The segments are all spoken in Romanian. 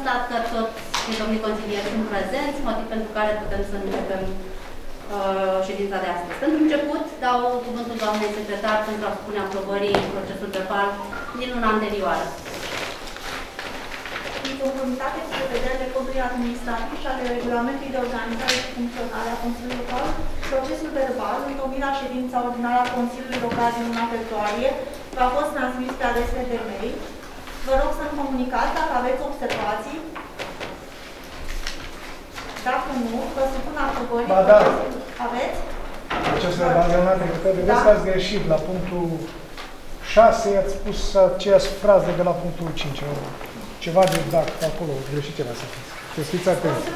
constat că toți domnii consilieri sunt prezenți, motiv pentru care putem să începem ședința de astăzi. Pentru început, dau cuvântul doamnei secretar pentru a spune aprobării procesul verbal din luna anterioară. În conformitate cu prevederile codului administrativ și ale regulamentului de organizare și funcționare a Consiliului Local, procesul verbal, întocmit la ședința ordinară a Consiliului Local din luna februarie, v-a fost transmis pe adrese de mail. Vă rog să-mi comunicați dacă aveți observații. Dacă nu, vă supun aprobării. Ba da. Aveți? Acest verbal de luna trecută, vedeți că ați greșit. La punctul 6 ați spus aceeași frază de la punctul 5. Ceva de dacă acolo, greșit ceva să fiți. Să fiți atenți.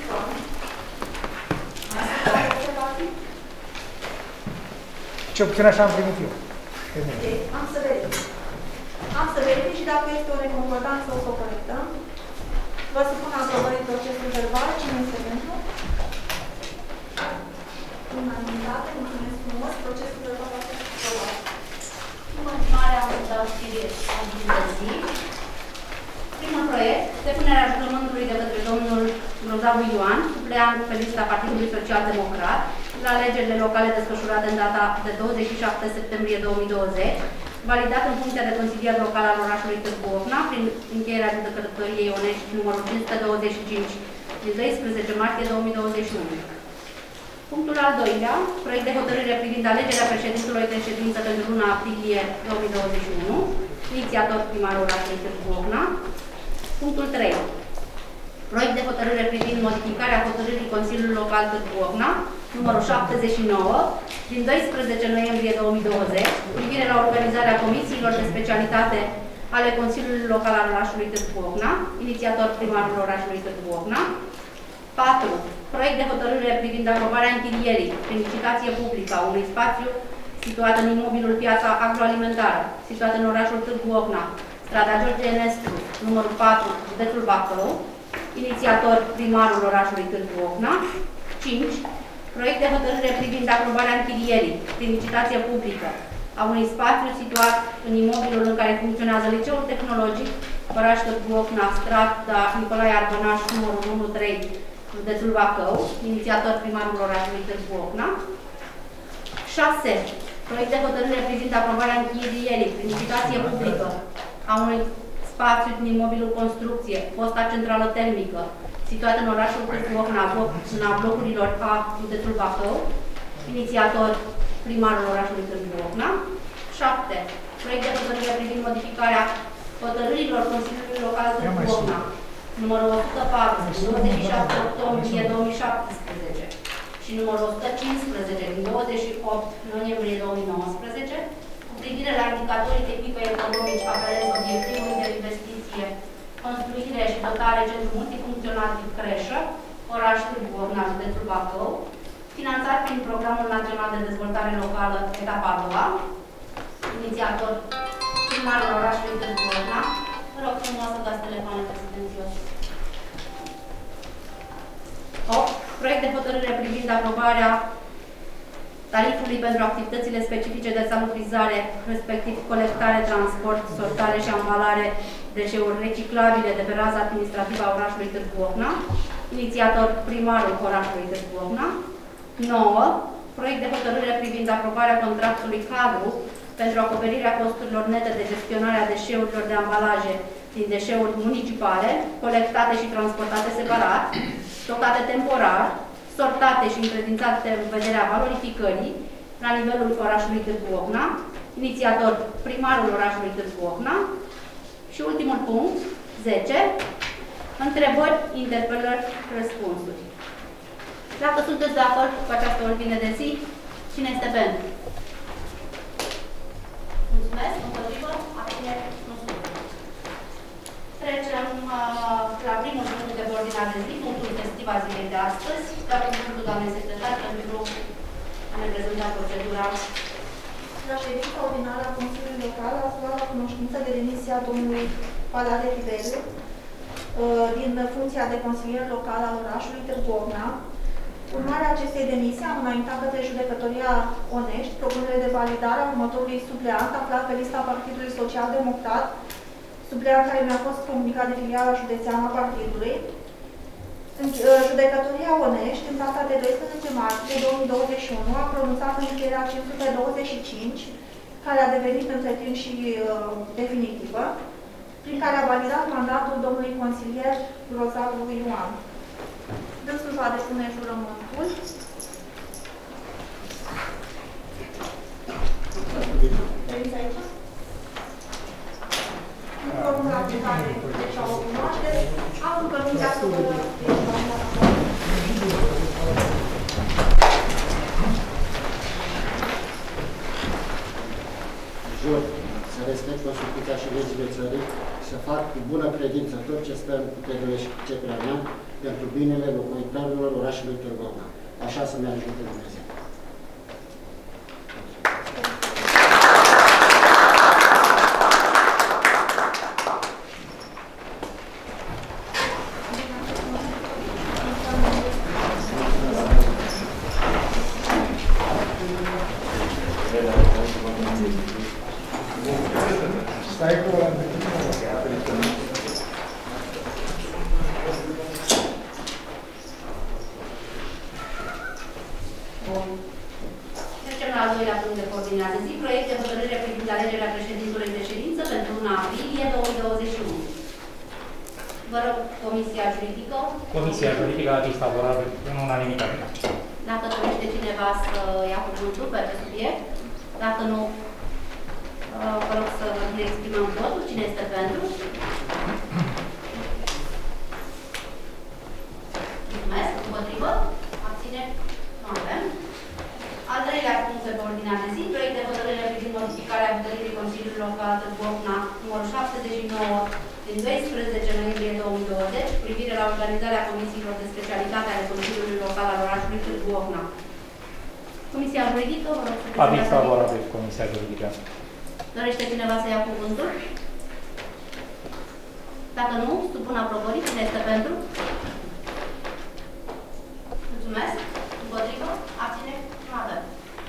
Ce puțin așa am primit eu. Am să verific. Am să verific și dacă este o neconcordanță, o să o corectăm. Vă supun aprobării procesul verbal. Cine este pentru? Unanimitate. Mulțumesc frumos. Procesul verbal a fost aprobat. În continuare am să dau știri de zi. Primul proiect, depunerea jurământului de către domnul Grozavu Ioan, supleant pe lista Partidului Social Democrat, la alegerile locale desfășurate în data de 27 septembrie 2020, validat în funcția de consilier local al orașului Târgu Ocna, prin încheierea judecătoriei onești numărul 525 din 12 martie 2021. Punctul al doilea, proiect de hotărâre privind alegerea președintelui de ședință pentru luna aprilie 2021, inițiator primarul orașului Târgu Ocna. Punctul 3. Proiect de hotărâre privind modificarea hotărârii Consiliului Local Târgu Ocna, numărul 79, din 12 noiembrie 2020, cu privire la organizarea comisiilor de specialitate ale Consiliului Local al orașului Târgu Ocna, inițiator primarul orașului Târgu Ocna. 4. Proiect de hotărâre privind aprobarea închirierii, prin licitație publică, a unui spațiu situat în imobilul Piața Agroalimentară, situat în orașul Târgu Ocna, strada George Enescu, numărul 4, județul Bacău, inițiator primarul orașului Târgu Ocna. 5. Proiect de hotărâre privind aprobarea închirierii, prin licitație publică, a unui spațiu situat în imobilul în care funcționează Liceul Tehnologic, oraș Târgu Ocna, strada Nicolae Arbănaș, numărul 1-3, județul Bacău, inițiator primarul orașului Târgu Ocna. 6. Proiect de hotărâre privind aprobarea închirierii, prin licitație publică, a unui spațiu din imobilul construcție, fosta centrală termică, situat în orașul Târgu Ocna, în blocurilor A, județul Bacău, inițiator primarul orașului Târgu Ocna. 7. Proiect de hotărâre privind modificarea hotărârilor Consiliului Local Târgu Ocna, numărul 104, 27 octombrie 2017 și numărul 115 din 28 noiembrie 2019, cu privire la indicatorii tehnico-economici aferenți obiectivului de investiție, construire și dotare centru multifuncțional tip creșă, oraș Târgu Ocna, județul Bacău, finanțat prin Programul Național de Dezvoltare Locală, etapa a doua, inițiator primarul orașului Târgu Ocna. Vă rog frumos să dați telefoane prezidențios. 8. Proiect de hotărâre privind aprobarea tarifului pentru activitățile specifice de salubrizare, respectiv colectare, transport, sortare și ambalare deșeuri reciclabile de pe raza administrativă a orașului Târgu Ocna, inițiator primarul orașului Târgu Ocna. 9. Proiect de hotărâre privind aprobarea contractului cadru pentru acoperirea costurilor nete de gestionare a deșeurilor de ambalaje din deșeuri municipale, colectate și transportate separat, stocate temporar, sortate și încredințate în vederea valorificării la nivelul orașului Târgu Ocna, inițiator primarul orașului Târgu Ocna. Și ultimul punct, 10, întrebări, interpelări, răspunsuri. Dacă sunteți de acord cu această ordine de zi, cine este pentru? Mulțumesc, împotrivă, abțineri, nu sunt. Trecem la primul punct de ordine de zi, punctul festiv a zilei de astăzi. Dacă cuvântul doamnei secretar pentru a ne prezenta procedura. La ședința ordinară a Consiliului Local a luat la cunoștință de demisia domnului Palade Tiberiu din funcția de consilier local al orașului Târgu Ocna. Urmarea acestei demisii am înaintat către judecătoria Onești propunere de validare a următorului supleant aflat pe lista Partidului Social Democrat, supleant care mi-a fost comunicat de filiala județeană a partidului. Judecătoria Onești, în data de 12 martie 2021, a pronunțat încheierea 525, care a devenit între timp și definitivă, prin care a validat mandatul domnului consilier Grozavu Ioan. Dânsul va depune jurământul. Veniți aici? În formulație care deja o cunoașteți, am încălțat cu jur să respect Constituția și legile țării și să fac cu bună credință tot ce stă în puterile și ce prea mea pentru binele locuitorilor orașului Târgu Mureș. Așa să-mi ajute Dumnezeu. Stai cu ăla de Trecem la al doilea punct de ordine de zi, proiect de hotărâre privind alegerea președintelui de ședință pentru luna aprilie 2021. Vă rog, Comisia Juridică. Comisia Juridică a aviz favorabil în unanimitate. Dacă dorește cineva să ia cuvântul pe acest subiect, dacă nu, vă rog să ne exprimăm votul. Cine este pentru? Mulțumesc. Împotrivă? Abține? Nu avem. Al treilea punct pe ordinea de zi, proiect de hotărâre privind modificarea hotărârii Consiliului Local Târgu Ocna, numărul 79 din 12 noiembrie 2020, cu privire la organizarea comisiilor de specialitate ale Consiliului Local al orașului Târgu Ocna. Comisia Juridică, vă rog să prezentați. Aviz favorabil Comisia Juridică. Dorește cineva să ia cuvântul? Dacă nu, supun aprobării. Cine este pentru? Mulțumesc. Împotrivă? Abține? Nu avem.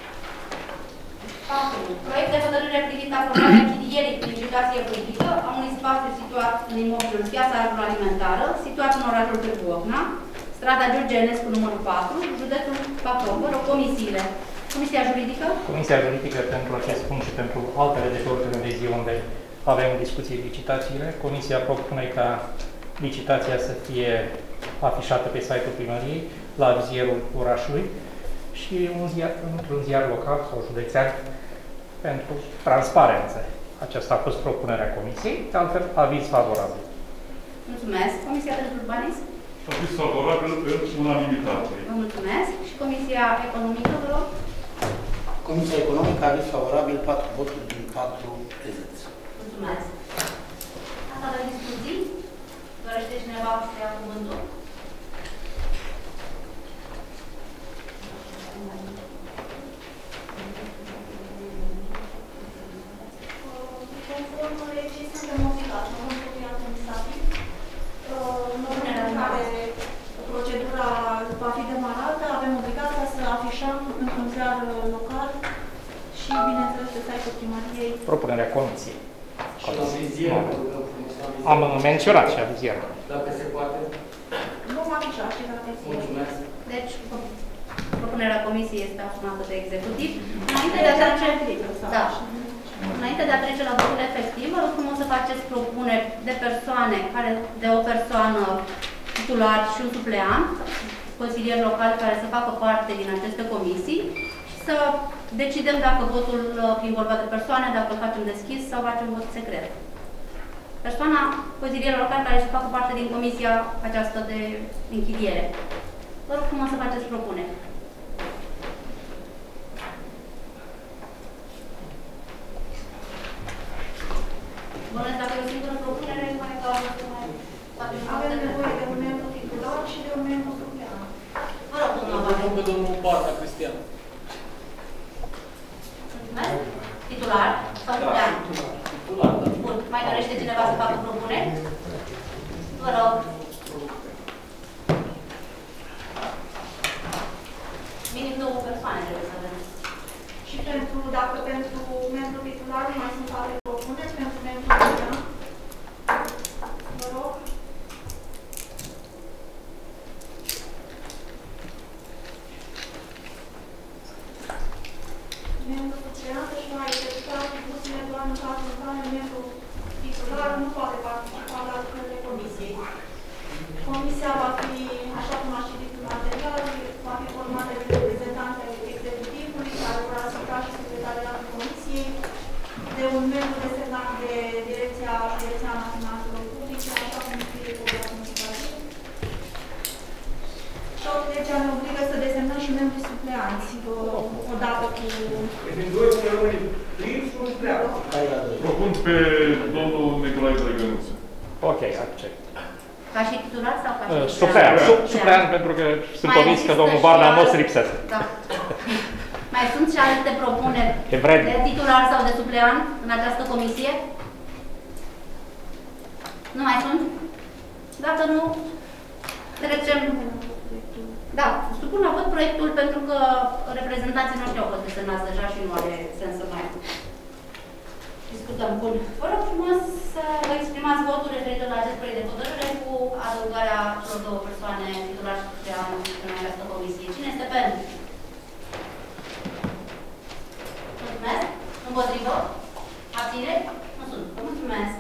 4. Proiect de hotărâre privind aprobarea închirierii prin licitație publică a unui spațiu situat în imobilul Piața Agroalimentară, situat în orașul Târgu Ocna, strada George Enescu, numărul 4, județul Bacău. Vă rog, comisiile. Comisia Juridică? Comisia Juridică pentru acest punct și pentru altele de pe ordine de zi unde avem discuții licitațiile. Comisia propune ca licitația să fie afișată pe site-ul primăriei, la vizierul orașului și într-un ziar local sau județean pentru transparență. Aceasta a fost propunerea Comisiei, de altfel aviz favorabil. Mulțumesc. Comisia pentru Urbanism? Aviz favorabil în unanimitate. Vă mulțumesc. Și Comisia Economică, vă rog? Comisia Economică a aviz favorabil 4 voturi din 4 prezenți. Mulțumesc. Asta de discuții. Dorește cineva să ia cuvântul? Conform legii suntem obligați, în conform administrativ, în momentul în care procedura va fi demarată, avem obligația să afișăm într-un ziar local și, bineînțeles, pe site-ul primăriei. Propunerea Comisiei. Și la vizier. Am menționat și avizierul. Dacă se poate. Vom afișa și la vizier. Mulțumesc. Deci, propunerea Comisiei este asumată de executiv. Înainte de a trece, da, înainte de a trece la votul efectiv, vă rog frumos să faceți propuneri de persoane, de o persoană titular și un supleant, consilier local care să facă parte din aceste comisii și să decidem dacă votul prin vorba de persoane, dacă îl facem deschis sau facem vot secret. Persoana, consilier local care să facă parte din comisia aceasta de închiriere. Vă rog frumos să faceți propuneri. Bănuiesc dacă e o singură propunere, nu mai cauză să mai facem Avem nevoie de un membru titular și de un membru supleant. Vă rog, domnul Avare. Pe domnul Barca Cristian. Mulțumesc. Titular sau supleant? Titular, da. Bun. Mai dorește cineva să facă propuneri? Vă rog. Minim 2 persoane trebuie să avem. Și dacă pentru membru titular nu mai sunt alte propuneri, pentru membru supleant? Comisia va fi, așa cum a citit în material, va fi formată de reprezentanți executivului, care vor asista și secretariatul Comisiei, de un membru desemnat de Direcția Județeană a Finanțelor Publice, așa cum scrie programul legislativ. Și legea ne obligă să desemnăm și membrii supleanți, odată cu... Din doi să rămâne plin și un pleacă. Propun pe domnul Nicolae Drăgănuță. Ok, accept. Ca și titular sau ca și Suplean. Suplean, pentru că sunt convins că domnul Barna nu o să lipsească. Da. Mai sunt și alte propuneri de titular sau de suplean în această comisie? Nu mai sunt? Dacă nu, trecem. Da, supun la vot proiectul pentru că reprezentanții noștri au fost desemnați deja și nu are sens să mai discutăm. Bun. Vă rog frumos să vă exprimați votul referitor la acest proiect de hotărâre cu adăugarea celor două persoane titular și suplean în această comisie. Cine este pentru? Mulțumesc. Împotrivă? Abține? Nu sunt. Mulțumesc.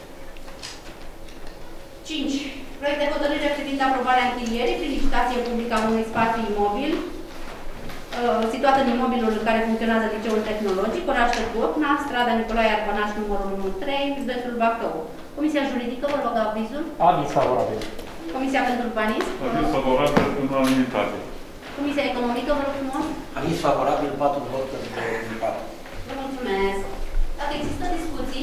5. Proiect de hotărâre privind aprobarea închirierii prin licitație publică a unui spațiu imobil situat în imobilul în care funcționează Liceul Tehnologic, oraș Târgu Ocna, strada Nicolae Arbanaș, numărul 13, județul Bacău. Comisia juridică, vă rog avizul. Aviz favorabil. Comisia pentru urbanism. Aviz favorabil în unanimitate. Comisia economică, vă rog frumos. Aviz favorabil, 4 voturi pentru unanimitate. Vă mulțumesc. Dacă există discuții,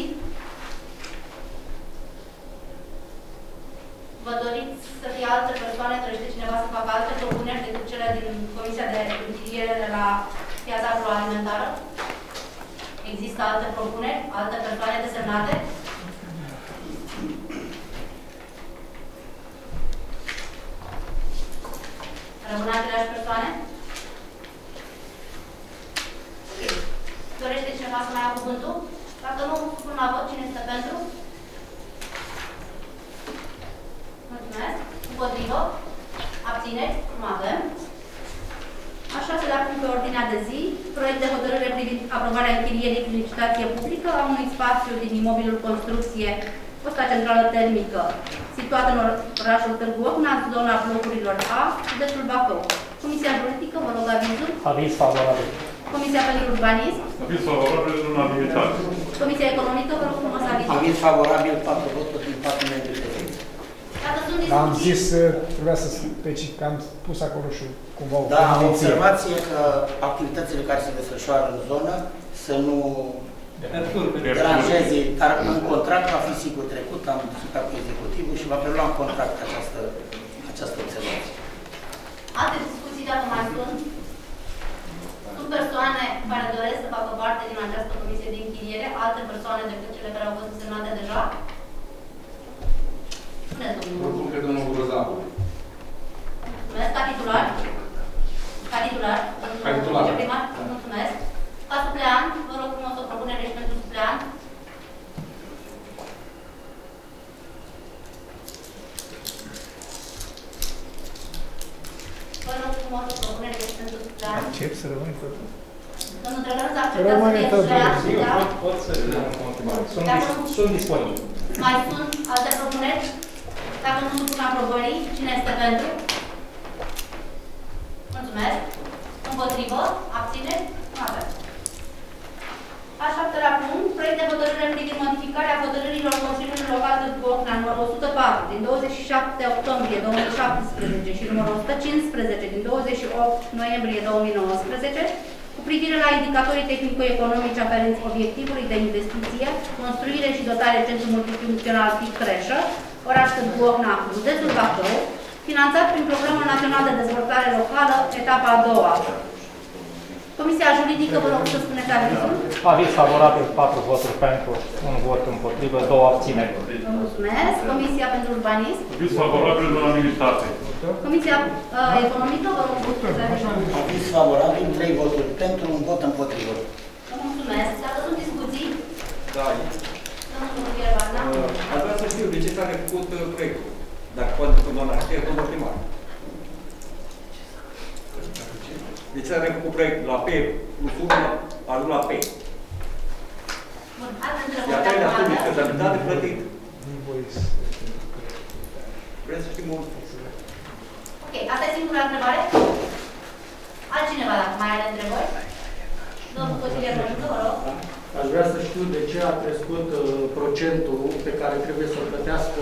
vă doriți să fie alte persoane, dorește cineva să facă alte propuneri decât cele din Comisia de Închiriere de la piața agroalimentară? Există alte propuneri? Alte persoane desemnate? Rămân aceleași persoane? Dorește cineva să mai ia cuvântul? Dacă nu, spun la vot cine este pentru? Mulțumesc. Împotrivă? Abțineri? Nu avem. Așa se le punct pe ordinea de zi. Proiect de hotărâre privind aprobarea închirierii prin licitație publică a unui spațiu din imobilul construcție fosta centrală termică, situată în orașul Târgu Ocna, zona blocurilor A, județul Bacău. Comisia juridică, vă rog avizul. Aviz favorabil. Comisia pentru urbanism. Aviz favorabil în unanimitate. Comisia economică, vă rog frumos avizul. Aviz favorabil, 4 voturi din 4 membri prezenți. Dacă sunt discuții... Am zis, trebuia să specific, am pus acolo și cumva o Da, am convenție. observație că activitățile care se desfășoară în zonă să nu deranjeze, dar în contract va fi sigur trecut, am discutat cu executivul și va prelua în contract această observație. Alte discuții, dacă mai sunt? Sunt persoane care doresc să facă parte din această comisie de închiriere, alte persoane decât cele care au fost semnate deja? Spuneți, domnul. Propun pe domnul Grozavu. Mulțumesc. Ca titular? Ca titular? Ca titular. Viceprimar? Mulțumesc. Ca suplean, vă rog frumos o propunere și pentru suplean. Vă rog frumos o propunere și pentru suplean. Accept să rămâi tot. Domnul Drăgănuț, acceptați să fie suplean? Da? Pot să rămân în continuare. Sunt disponibil. Mai sunt alte propuneri? Dacă nu supun aprobării, cine este pentru? Mulțumesc. Împotrivă? Abține? Nu avem. A 7-lea punct, proiect de hotărâre privind modificarea hotărârilor Consiliului Local de Ocna, numărul 104 din 27 octombrie 2017 și numărul 115 din 28 noiembrie 2019 cu privire la indicatorii tehnico-economici aferenți obiectivului de investiție, construire și dotare centru multifuncțional TIC Creșă, oraș Târgu Ocna, județul Bacău, finanțat prin Programul Național de Dezvoltare Locală, etapa a doua. Comisia juridică, vă rog să spuneți avizul. Aviz favorabil, 4 voturi pentru, 1 vot împotrivă, 2 abțineri. Vă mulțumesc. Comisia pentru urbanism. Aviz favorabil în unanimitate. Comisia economică, vă rog să spuneți avizul. Aviz favorabil, 3 voturi pentru, 1 vot împotrivă. Vă mulțumesc. Dacă sunt discuții, Da. domnul Iervarna. Aș vrea să știu de ce s-a refăcut proiectul. Dacă poate cu doamna știe, domnul primar. Deci s-a refăcut proiectul la P plus 1, ajung la P. Bun, alte Iar întrebări treilea dacă studii aveți? fezabilitate plătit. Vrem să știm mult. Ok, asta e singura întrebare? Altcineva, dacă mai are întrebări? Domnul consilier, mă ajută, vă rog. Aș vrea să știu de ce a crescut procentul pe care trebuie să-l plătească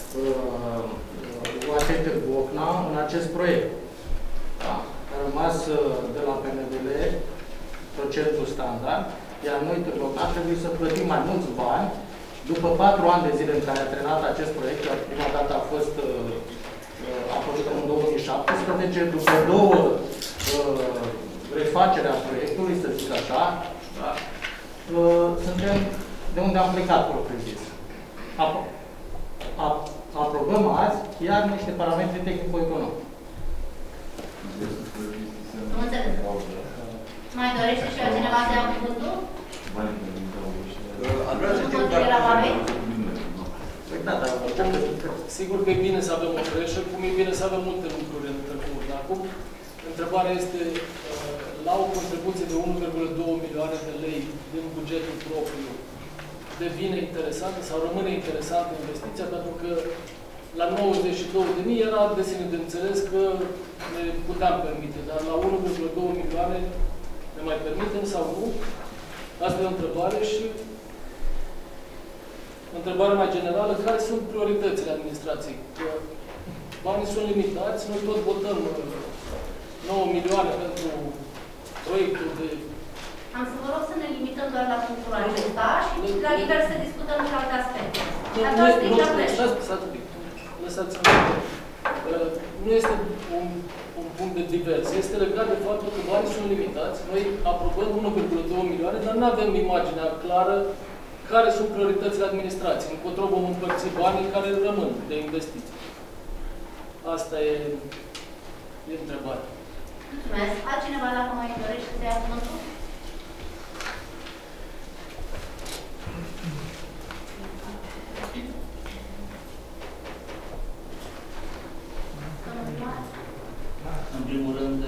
UAT Târgu Ocna în acest proiect. Da. A rămas de la PNDL procentul standard, iar noi Târgu Ocna trebuie să plătim mai mulți bani după 4 ani de zile în care a trenat acest proiect, iar prima dată a fost în 2017, după 2 refacerea proiectului, să zic așa, da? Suntem de unde am plecat, propriu zis. Aprobăm azi chiar niște parametri tehnico-economici. Nu înțeleg. Mai dorește și altcineva să ia cuvântul? Aș vrea să știu sigur că e bine să avem o creșă, cum e bine să avem multe lucruri în trecut. Acum, întrebarea este, la o contribuție de 1,2 milioane de lei din bugetul propriu, devine interesantă sau rămâne interesantă investiția, pentru că la 92.000 era de sine de înțeles că ne puteam permite, dar la 1,2 milioane ne mai permitem sau nu? Asta e o întrebare și întrebarea mai generală, care sunt prioritățile administrației? Că banii sunt limitați, noi tot votăm 9 milioane pentru proiectul de... Am să vă rog să ne limităm doar la punctul acesta și la liber să discutăm și alte aspecte. Lăsați-mă. Nu este un punct de divers. Este legat de faptul că banii sunt limitați. Noi aprobăm 1,2 milioane, dar nu avem imaginea clară care sunt prioritățile administrației. Încotro vom împărți banii care rămân de investiții. Asta e întrebarea. Mulțumesc. Altcineva, dacă mai dorește să ia cuvântul? În primul rând,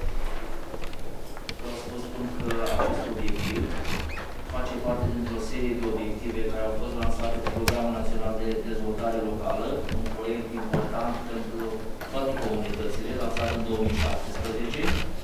vreau să vă spun că acest obiectiv face parte dintr-o serie de obiective care au fost lansate de Programul Național de Dezvoltare Locală, un proiect important pentru toate comunitățile, lansat în 2017.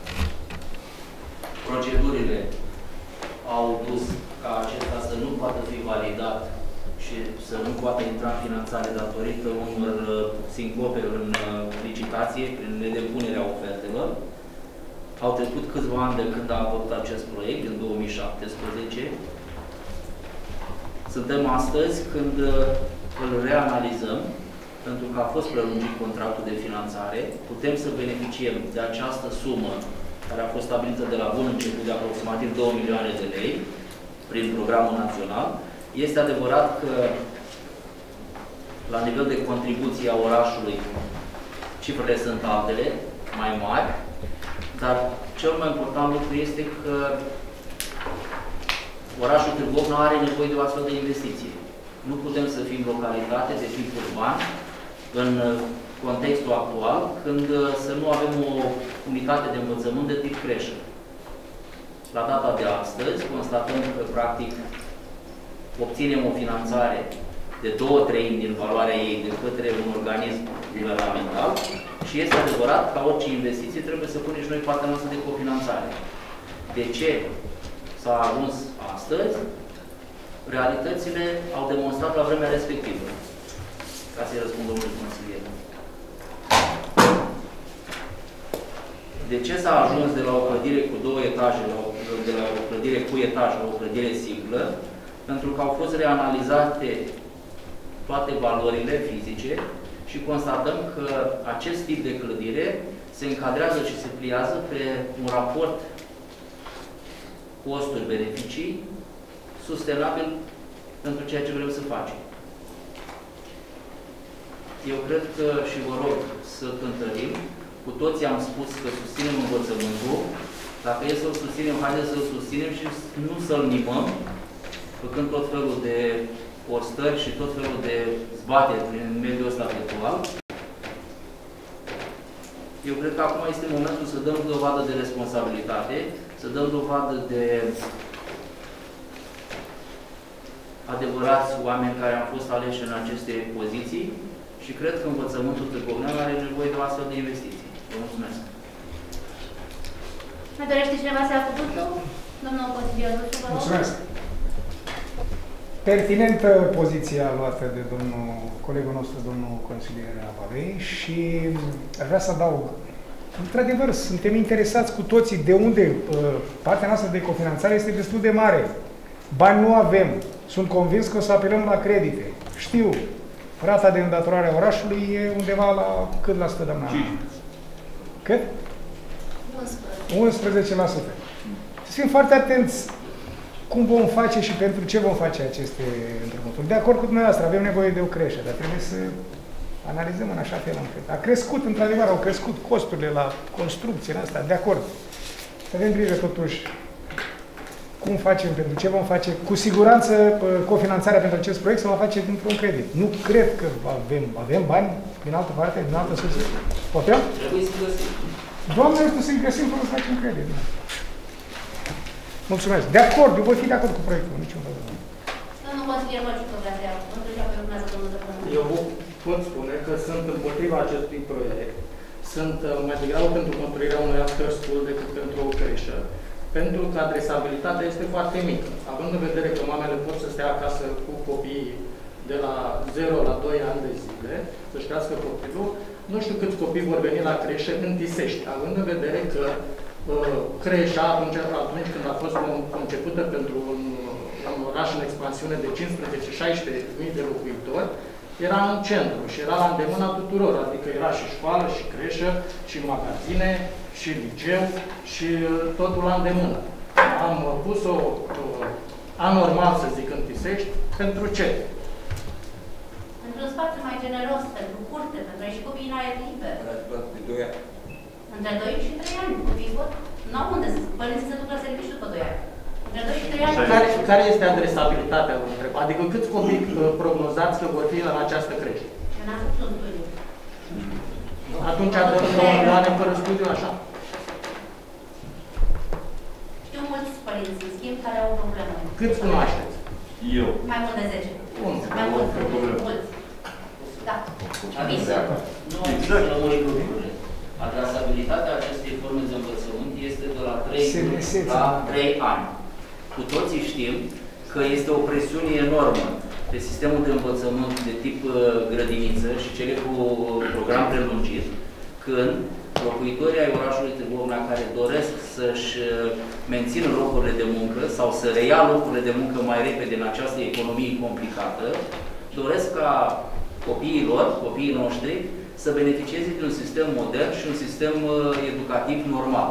Procedurile au dus ca acesta să nu poată fi validat și să nu poată intra în finanțare datorită unor sincope în licitație, prin nedepunerea ofertelor. Au trecut câțiva ani de când a apărut acest proiect, în 2017. Suntem astăzi când îl reanalizăm, pentru că a fost prelungit contractul de finanțare. Putem să beneficiem de această sumă care a fost stabilită de la bun început de aproximativ 2 milioane de lei prin programul național. Este adevărat că la nivel de contribuție a orașului cifrele sunt altele, mai mari, dar cel mai important lucru este că orașul Târgu Ocna are nevoie de o astfel de investiție. Nu putem să fim localitate de tip urban în contextul actual, când să nu avem o unitate de învățământ de tip creșă. La data de astăzi, constatăm că, practic, obținem o finanțare de 2/3 din valoarea ei de către un organism guvernamental și este adevărat, ca orice investiție, trebuie să punem și noi partea noastră de cofinanțare. De ce s-a ajuns astăzi? Realitățile au demonstrat la vremea respectivă. Ca să-i răspund domnului consilier. De ce s-a ajuns de la o clădire cu 2 etaje, de la o clădire cu etaj la o clădire simplă? Pentru că au fost reanalizate toate valorile fizice și constatăm că acest tip de clădire se încadrează și se pliază pe un raport costuri-beneficii sustenabil pentru ceea ce vrem să facem. Eu cred că și vă rog să cântărim. Cu toții am spus că susținem învățământul. Dacă e să-l susținem, haideți să-l susținem și nu să-l nimăm, făcând tot felul de postări și tot felul de zbateri prin mediul ăsta virtual. Eu cred că acum este momentul să dăm dovadă de responsabilitate, să dăm dovadă de adevărați oameni care au fost aleși în aceste poziții Și cred că învățământul Târgovineanu are nevoie de o astfel de investiții. Vă mulțumesc. Mai dorește cineva să ia cuvântul? Domnul consilier, vă rog. Mulțumesc. Pertinentă poziția luată de domnul colegul nostru, domnul consilier Avalei, și aș vrea să adaug. Într-adevăr, suntem interesați cu toții de unde partea noastră de cofinanțare este destul de mare. Bani nu avem. Sunt convins că o să apelăm la credite. Știu, rata de îndatorare a orașului e undeva la cât la 100, doamna? Cât? 11%. Să fim foarte atenți cum vom face și pentru ce vom face aceste împrumuturi. De acord cu dumneavoastră, avem nevoie de o creștere, dar trebuie să analizăm în așa fel încât. A crescut, într-adevăr, au crescut costurile la construcțiile astea, de acord. Să avem grijă totuși cum facem, pentru ce vom face. Cu siguranță, cofinanțarea pentru acest proiect se va face dintr-un credit. Nu cred că avem bani din altă parte, din altă sursă. Putem? Trebuie să găsim. Doamne, nu să-i găsim până să facem credit. Mulțumesc. De acord, eu voi fi de acord cu proiectul, niciun problem. Domnul consilier Măciucă vrea să ia cuvântul și apoi urmează domnul Dăpână. Eu pot spune că sunt împotriva acestui proiect. Sunt mai degrabă pentru construirea unui after school decât pentru o creșă. Pentru că adresabilitatea este foarte mică. Având în vedere că mamele pot să stea acasă cu copiii de la 0 la 2 ani de zile, să-și crească copilul, nu știu câți copii vor veni la creșă în Tisești, având în vedere că creșa, atunci când a fost concepută pentru un oraș în expansiune de 15-16.000 de locuitori, era în centru și era la îndemâna tuturor, adică era și școală, și creșă, și magazine, și liceu, și totul la îndemână. Am pus-o anormal, să zic, în Tisești, pentru ce? Pentru un spațiu mai generos, pentru curte, pentru a ieși copiii în aer liber. Între 2 și 3 ani. Copiii pot, nu au unde să părinții se duc la serviciu după 2 ani. Între 2 și 3 ani. Care este adresabilitatea, vă întreb? Adică câți copii prognozați că vor fi în această creșă? Eu n-am făcut un studiu. Atunci dăm 2 milioane fără studiu, așa? Știu mulți părinți, în schimb, care au o problemă. Câți cunoașteți? Eu. Mai mult de 10. Mai mult, mulți. Da. Nu există lămuric lucrurile. Adresabilitatea acestei forme de învățământ este de la 3 la 3 ani. Cu toții știm că este o presiune enormă pe sistemul de învățământ de tip grădiniță și cele cu program prelungit, când locuitorii ai orașului Târgovineanu care doresc să-și mențină locurile de muncă sau să reia locurile de muncă mai repede în această economie complicată, doresc ca copiii noștri, să beneficieze de un sistem modern și un sistem educativ normal.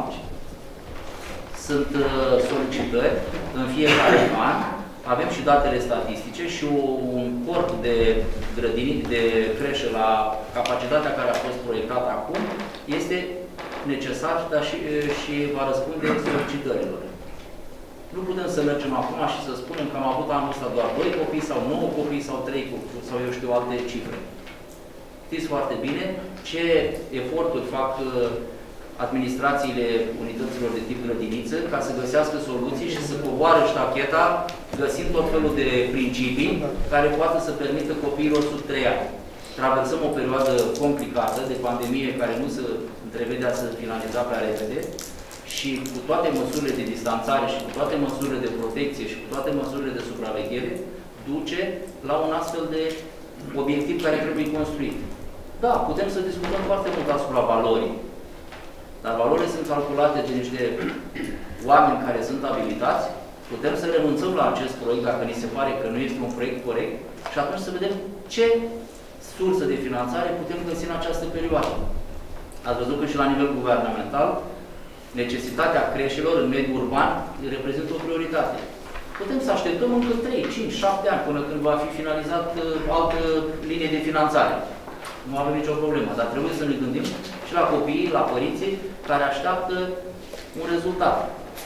Sunt solicitări în fiecare an, avem și datele statistice și un corp de grădini, de creșă la capacitatea care a fost proiectată acum, este necesar, dar și va răspunde solicitărilor. Nu putem să mergem acum și să spunem că am avut anul ăsta doar 2 copii sau 9 copii sau 3 copii sau eu știu alte cifre. Știți foarte bine ce eforturi fac administrațiile unităților de tip grădiniță ca să găsească soluții și să coboare ștacheta găsind tot felul de principii care poate să permită copiilor sub 3 ani. Traversăm o perioadă complicată de pandemie care nu se întrevedea să finaliza prea repede și cu toate măsurile de distanțare și cu toate măsurile de protecție și cu toate măsurile de supraveghere duce la un astfel de obiectiv care trebuie construit. Da, putem să discutăm foarte mult asupra valorii, dar valorile sunt calculate de niște oameni care sunt abilitați. Putem să renunțăm la acest proiect dacă ni se pare că nu este un proiect corect și atunci să vedem ce sursă de finanțare putem găsi în această perioadă. Ați văzut că și la nivel guvernamental necesitatea creșelor în mediul urban reprezintă o prioritate. Putem să așteptăm încă 3, 5, 7 ani până când va fi finalizat altă linie de finanțare. Nu avem nicio problemă, dar trebuie să ne gândim și la copiii, la părinții care așteaptă un rezultat.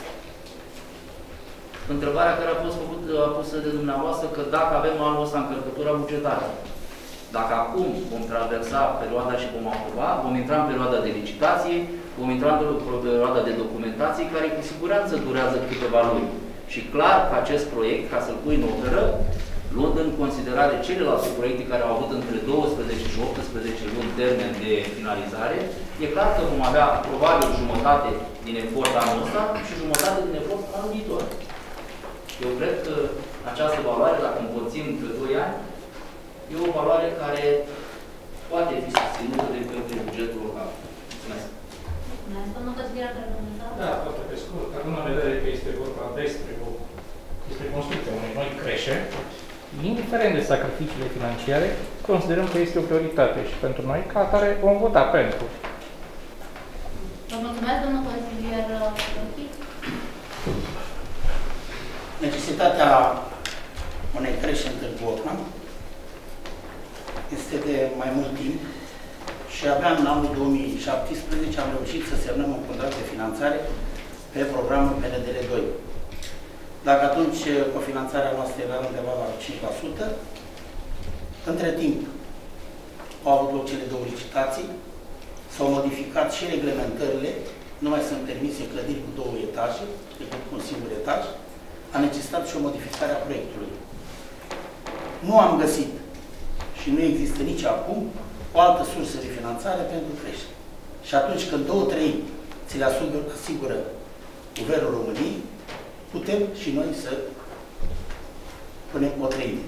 Întrebarea care a fost pusă de dumneavoastră, că dacă avem anul ăsta încărcătura bugetară, dacă acum vom traversa perioada și vom aproba, vom intra în perioada de licitație, vom intra în perioada de documentație, care cu siguranță durează câteva luni. Și clar că acest proiect, ca să-l pui în operă, luând în considerare celelalte proiecte care au avut între 12 și 18 luni termen de finalizare, e clar că vom avea probabil jumătate din efort anul ăsta și jumătate din efort anul viitor. Eu cred că această valoare, dacă împărțim între 2 ani, e o valoare care poate fi susținută de către bugetul local. Mulțumesc. Mulțumesc. Domnul Căsbirea, care dumneavoastră? Da, foarte pe scurt. Având în vedere că este vorba despre construcția unei noi creșe, indiferent de sacrificiile financiare, considerăm că este o prioritate și pentru noi, ca atare, vom vota pentru. Vă mulțumesc, domnul consilier. Necesitatea unei creșe în Târgu Ocna este de mai mult timp și abia în anul 2017 am reușit să semnăm un contract de finanțare pe programul PNDL 2. Dacă atunci cofinanțarea noastră era undeva la 5%, între timp au avut loc cele 2 licitații, s-au modificat și reglementările, nu mai sunt permise clădiri cu 2 etaje, decât cu un singur etaj, a necesitat și o modificare a proiectului. Nu am găsit și nu există nici acum o altă sursă de finanțare pentru creștere. Și atunci când 2/3 ți le asigură Guvernul României, putem și noi să punem o 1/3.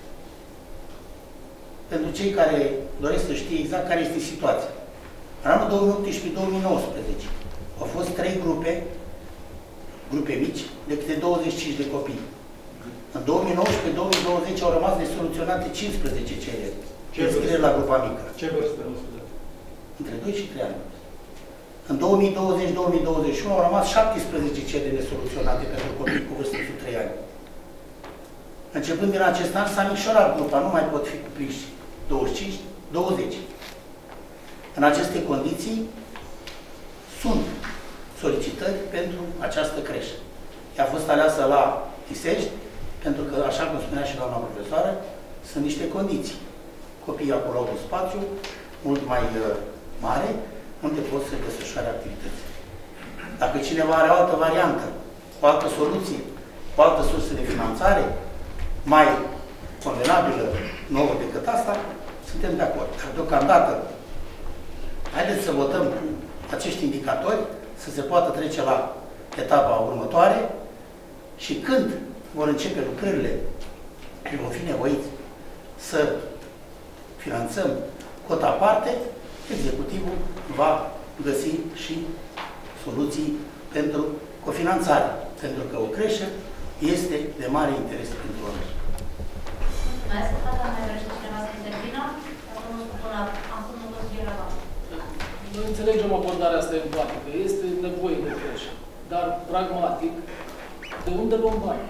Pentru cei care doresc să știe exact care este situația. În anul 2018-2019 au fost 3 grupe mici, de câte 25 de copii. În 2019-2020 au rămas nesoluționate 15 cereri. Ce înscrieri la grupa mică? Ce vârstă? Între 2 și 3 ani. În 2020-2021 au rămas 17 cereri nesoluționate pentru copii cu vârstă sub 3 ani. Începând din acest an s-a micșorat grupa, nu mai pot fi cuprinși 25-20. În aceste condiții sunt solicitări pentru această creșă. Ea a fost aleasă la Tisești, pentru că, așa cum spunea și doamna profesoară, sunt niște condiții. Copiii acolo au un spațiu mult mai mare, unde pot să desfășoare activități. Dacă cineva are o altă variantă, o altă soluție, o altă sursă de finanțare, mai convenabilă, nouă decât asta, suntem de acord. Dar deocamdată, haideți să votăm acești indicatori, să se poată trece la etapa următoare și când vor începe lucrările și vom fi nevoiți să finanțăm cota aparte, executivul va găsi și soluții pentru cofinanțare, pentru că o creșă este de mare interes pentru oameni. Mulțumesc. Dacă mai dorește cineva să intervină, acum nu consideră la Noi înțelegem abordarea asta empatică. Este nevoie de creșă. Dar, pragmatic, de unde luăm bani?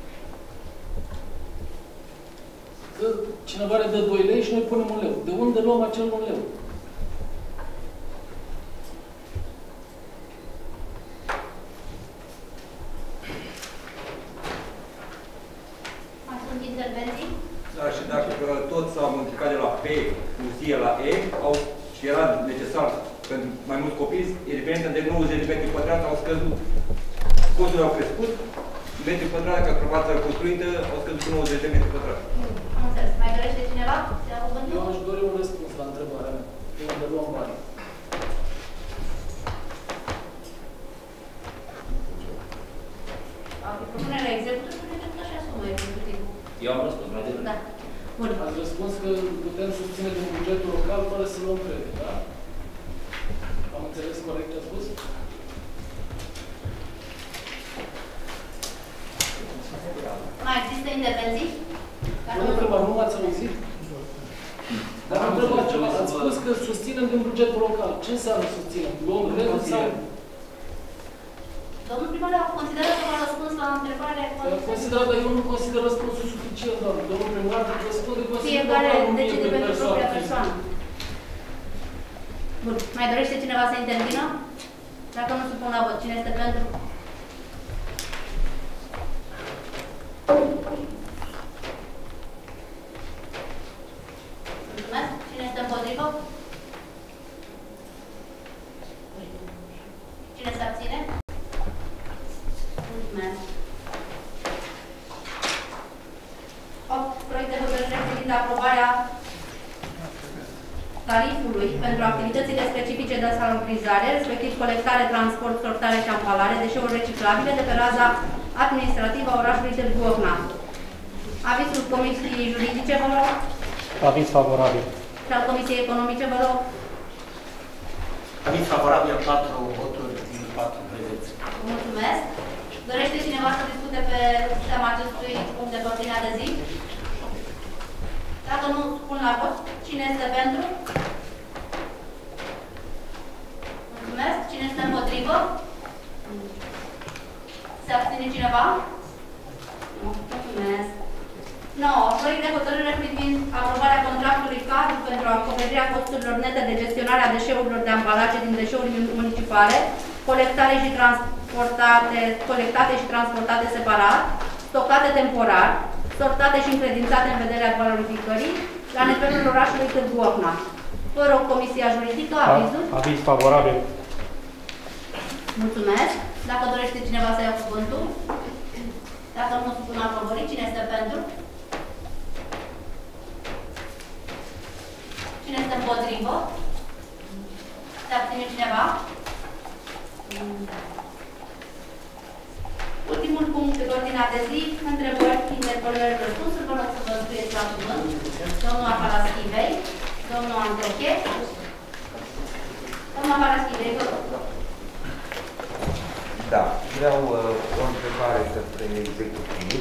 Că cineva ne dă 2 lei și noi punem 1 leu. De unde luăm acel 1 leu? Mai sunt intervenții? Da, și dacă tot s-au multiplicat de la P plus I la E, și era necesar pentru mai mulți copii, evident, de 90 de metri pătrați au scăzut. Costurile au crescut, metri pătrați, ca probația construită, au scăzut cu 90 de metri pătrați. Am înțeles. Mai dorește cineva? Eu aș dori un răspuns la întrebarea mea. De unde luăm bani? Propunerea executivului nu așa asumă executivul. Eu am răspuns, mai devreme. Da. Bun. Ați răspuns că putem susține din bugetul local fără să luăm credit, da? Am înțeles corect ce a spus? Mai există intervenții? Nu întreba, nu m-ați auzit? Dar am întrebat ceva. Ați spus că susținem din bugetul local. Ce înseamnă susținem? Luăm credit sau? Domnul primar consideră că v-a răspuns la întrebare? Consideră, dar eu nu consider răspunsul suficient, doamne. Domnul primar răspunde că fiecare decide pentru propria persoană. Bun. Mai dorește cineva să intervină? Dacă nu supun la vot, cine este pentru? Mulțumesc. Cine este împotrivă? Cine se abține? Mulțumesc. pentru activitățile specifice de salubrizare, respectiv colectare, transport, sortare și ambalare, deșeuri reciclabile de pe raza administrativă a orașului Târgu Ocna. Avizul Comisiei Juridice, vă rog. Aviz favorabil. Și al Comisiei Economice, vă rog. Aviz favorabil, 4 voturi din 4 prezenți. Mulțumesc. Dorește cineva să discute pe tema acestui punct de pe ordinea de zi? Dacă nu, spun la vot. Cine este pentru? Mulțumesc. Cine este împotrivă? Se abține cineva? Mulțumesc. 9. Proiect de hotărâre privind aprobarea contractului cadru pentru acoperirea costurilor nete de gestionare a deșeurilor de ambalaje din deșeuri municipale, colectate și transportate separat, stocate temporar, sortate și încredințate în vederea valorificării la nivelul orașului Târgu Ocna. Vă rog, Comisia Juridică, avizul. Aviz favorabil. Mulțumesc. Dacă dorește cineva să ia cuvântul. Dacă nu spun aprobării, cine este pentru? Cine este împotrivă? Se abține cineva? Ultimul punct de ordinea de zi, întrebări, interpelări, răspunsuri. Vă rog să vă scrieți la cuvânt. Domnul Aparaschivei, domnul Antoche. Domnul Aparaschivei, vă rog. Da, vreau o întrebare către executiv.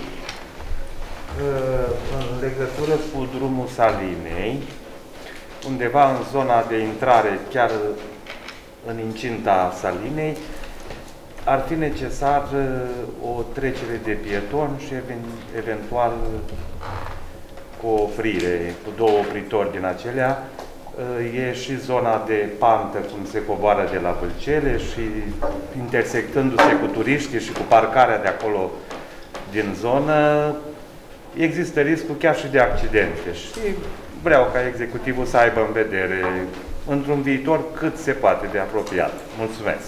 În legătură cu drumul Salinei, undeva în zona de intrare, chiar în incinta Salinei, ar fi necesar o trecere de pieton și eventual cu o oprire, cu 2 opritori din acelea. E și zona de pantă, cum se coboară de la Vâlcele și intersectându-se cu turiștii și cu parcarea de acolo din zonă, există riscul chiar și de accidente. Și vreau ca executivul să aibă în vedere într-un viitor cât se poate de apropiat. Mulțumesc!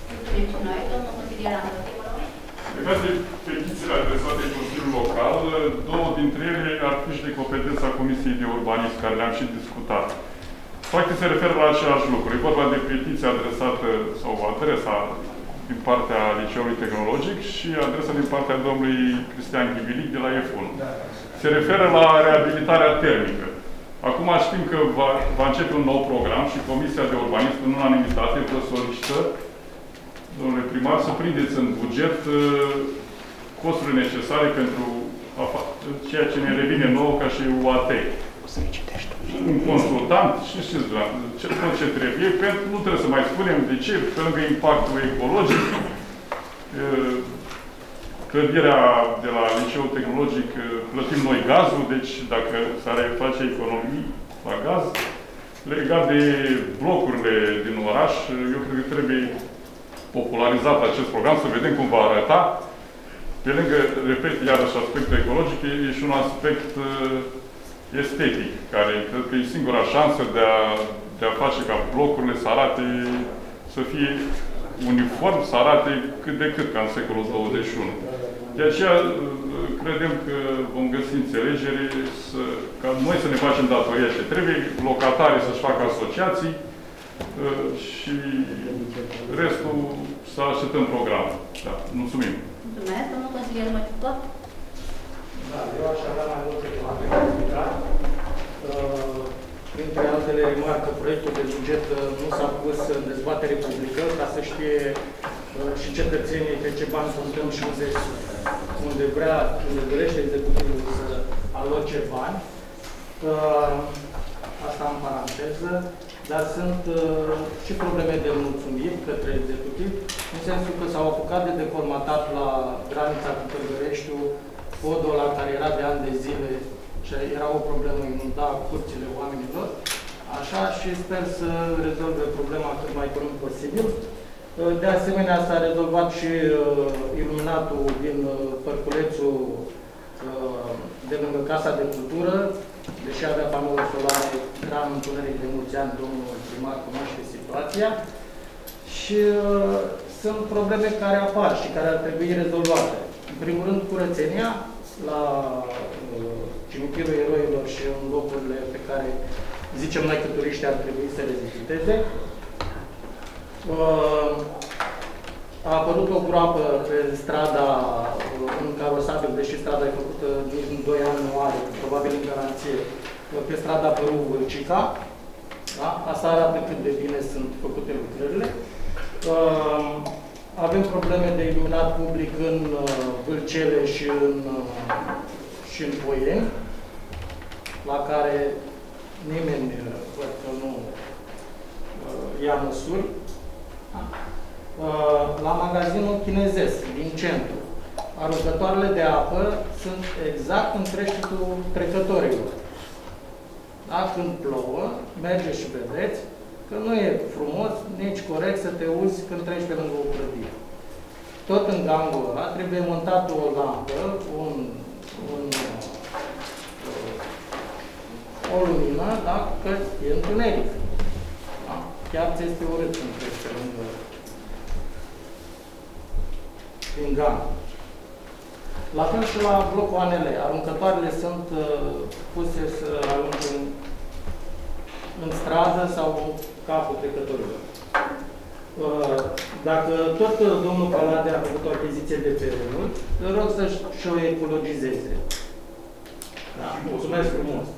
Legat de petițiile adresate Consiliului Local, 2 dintre ele ar fi și de competența Comisiei de Urbanism, care le-am și discutat. Practic se referă la același lucru. E vorba de petiție adresată sau adresa din partea Liceului Tehnologic și adresa din partea domnului Cristian Ghibilic de la F1. Se referă la reabilitarea termică. Acum știm că va începe un nou program și Comisia de Urbanism, în unanimitate, vă solicită, domnule primar, să prindeți în buget costurile necesare pentru ceea ce ne revine nouă ca și UAT. Un consultant, și știți, tot ce trebuie, pentru, nu trebuie să mai spunem de ce, pe lângă impactul ecologic, clădirea de la Liceul Tehnologic plătim noi gazul, deci dacă s-ar face economii la gaz, legat de blocurile din oraș, eu cred că trebuie popularizat acest program, să vedem cum va arăta. Pe lângă, repet, iarăși aspectul ecologic, e și un aspect estetic, care cred că e singura șansă de a face ca blocurile să arate, să fie uniform, să arate cât de cât ca în secolul 21. De aceea credem că vom găsi înțelegere ca noi să ne facem datoria ce trebuie, locatarii să-și facă asociații și restul să așteptăm programul. Da, mulțumim. Mulțumesc, domnul consilier Măciucă. Da, eu aș avea mai multe de printre altele, remarcă, proiectul de buget nu s-a pus în dezbatere publică, ca să știe și cetățenii pe ce bani contăm și unde dorește executivul să aloce bani. Asta în paranteză, dar sunt și probleme de mulțumiri către executiv, în sensul că s-au apucat de deformatat la granița cu Târgăreștiul podul ăla care era de ani de zile și era o problemă, inunda curțile oamenilor, așa, și sper să rezolve problema cât mai curând posibil. De asemenea, s-a rezolvat și iluminatul din Părculețul de lângă Casa de Cultură, deși avea panouri solare, era în întuneric de mulți ani, domnul primar cunoaște situația. Și sunt probleme care apar și care ar trebui rezolvate. În primul rând, curățenia la cimitirul eroilor și în locurile pe care zicem noi că turiștii ar trebui să le viziteze. A apărut o groapă pe strada în carosabil, deși strada e făcută în 2 ani, nu are, probabil în garanție, pe strada Păru-Vâlcica. Da? Asta arată cât de bine sunt făcute lucrările. Avem probleme de iluminat public în Vâlcele și în Poieni, la care nimeni văd că nu ia măsuri. La magazinul chinezesc din centru, aruncătoarele de apă sunt exact în creștetul trecătorilor. Da? Când plouă, mergeți și vedeți că nu e frumos, nici corect să te uzi când treci pe lângă o clădire. Tot în gangul ăla trebuie montată o lampă, o lumină, da? Că e întuneric. Da? Chiar ți este urât când treci pe lângă din gang. La fel și la blocul ANL. Aruncătoarele sunt puse să arunce în stradă sau în capul trecătorilor. Dacă tot domnul Palade a făcut o achiziție de terenuri, îl rog să-și o ecologizeze. Da? Mulțumesc frumos.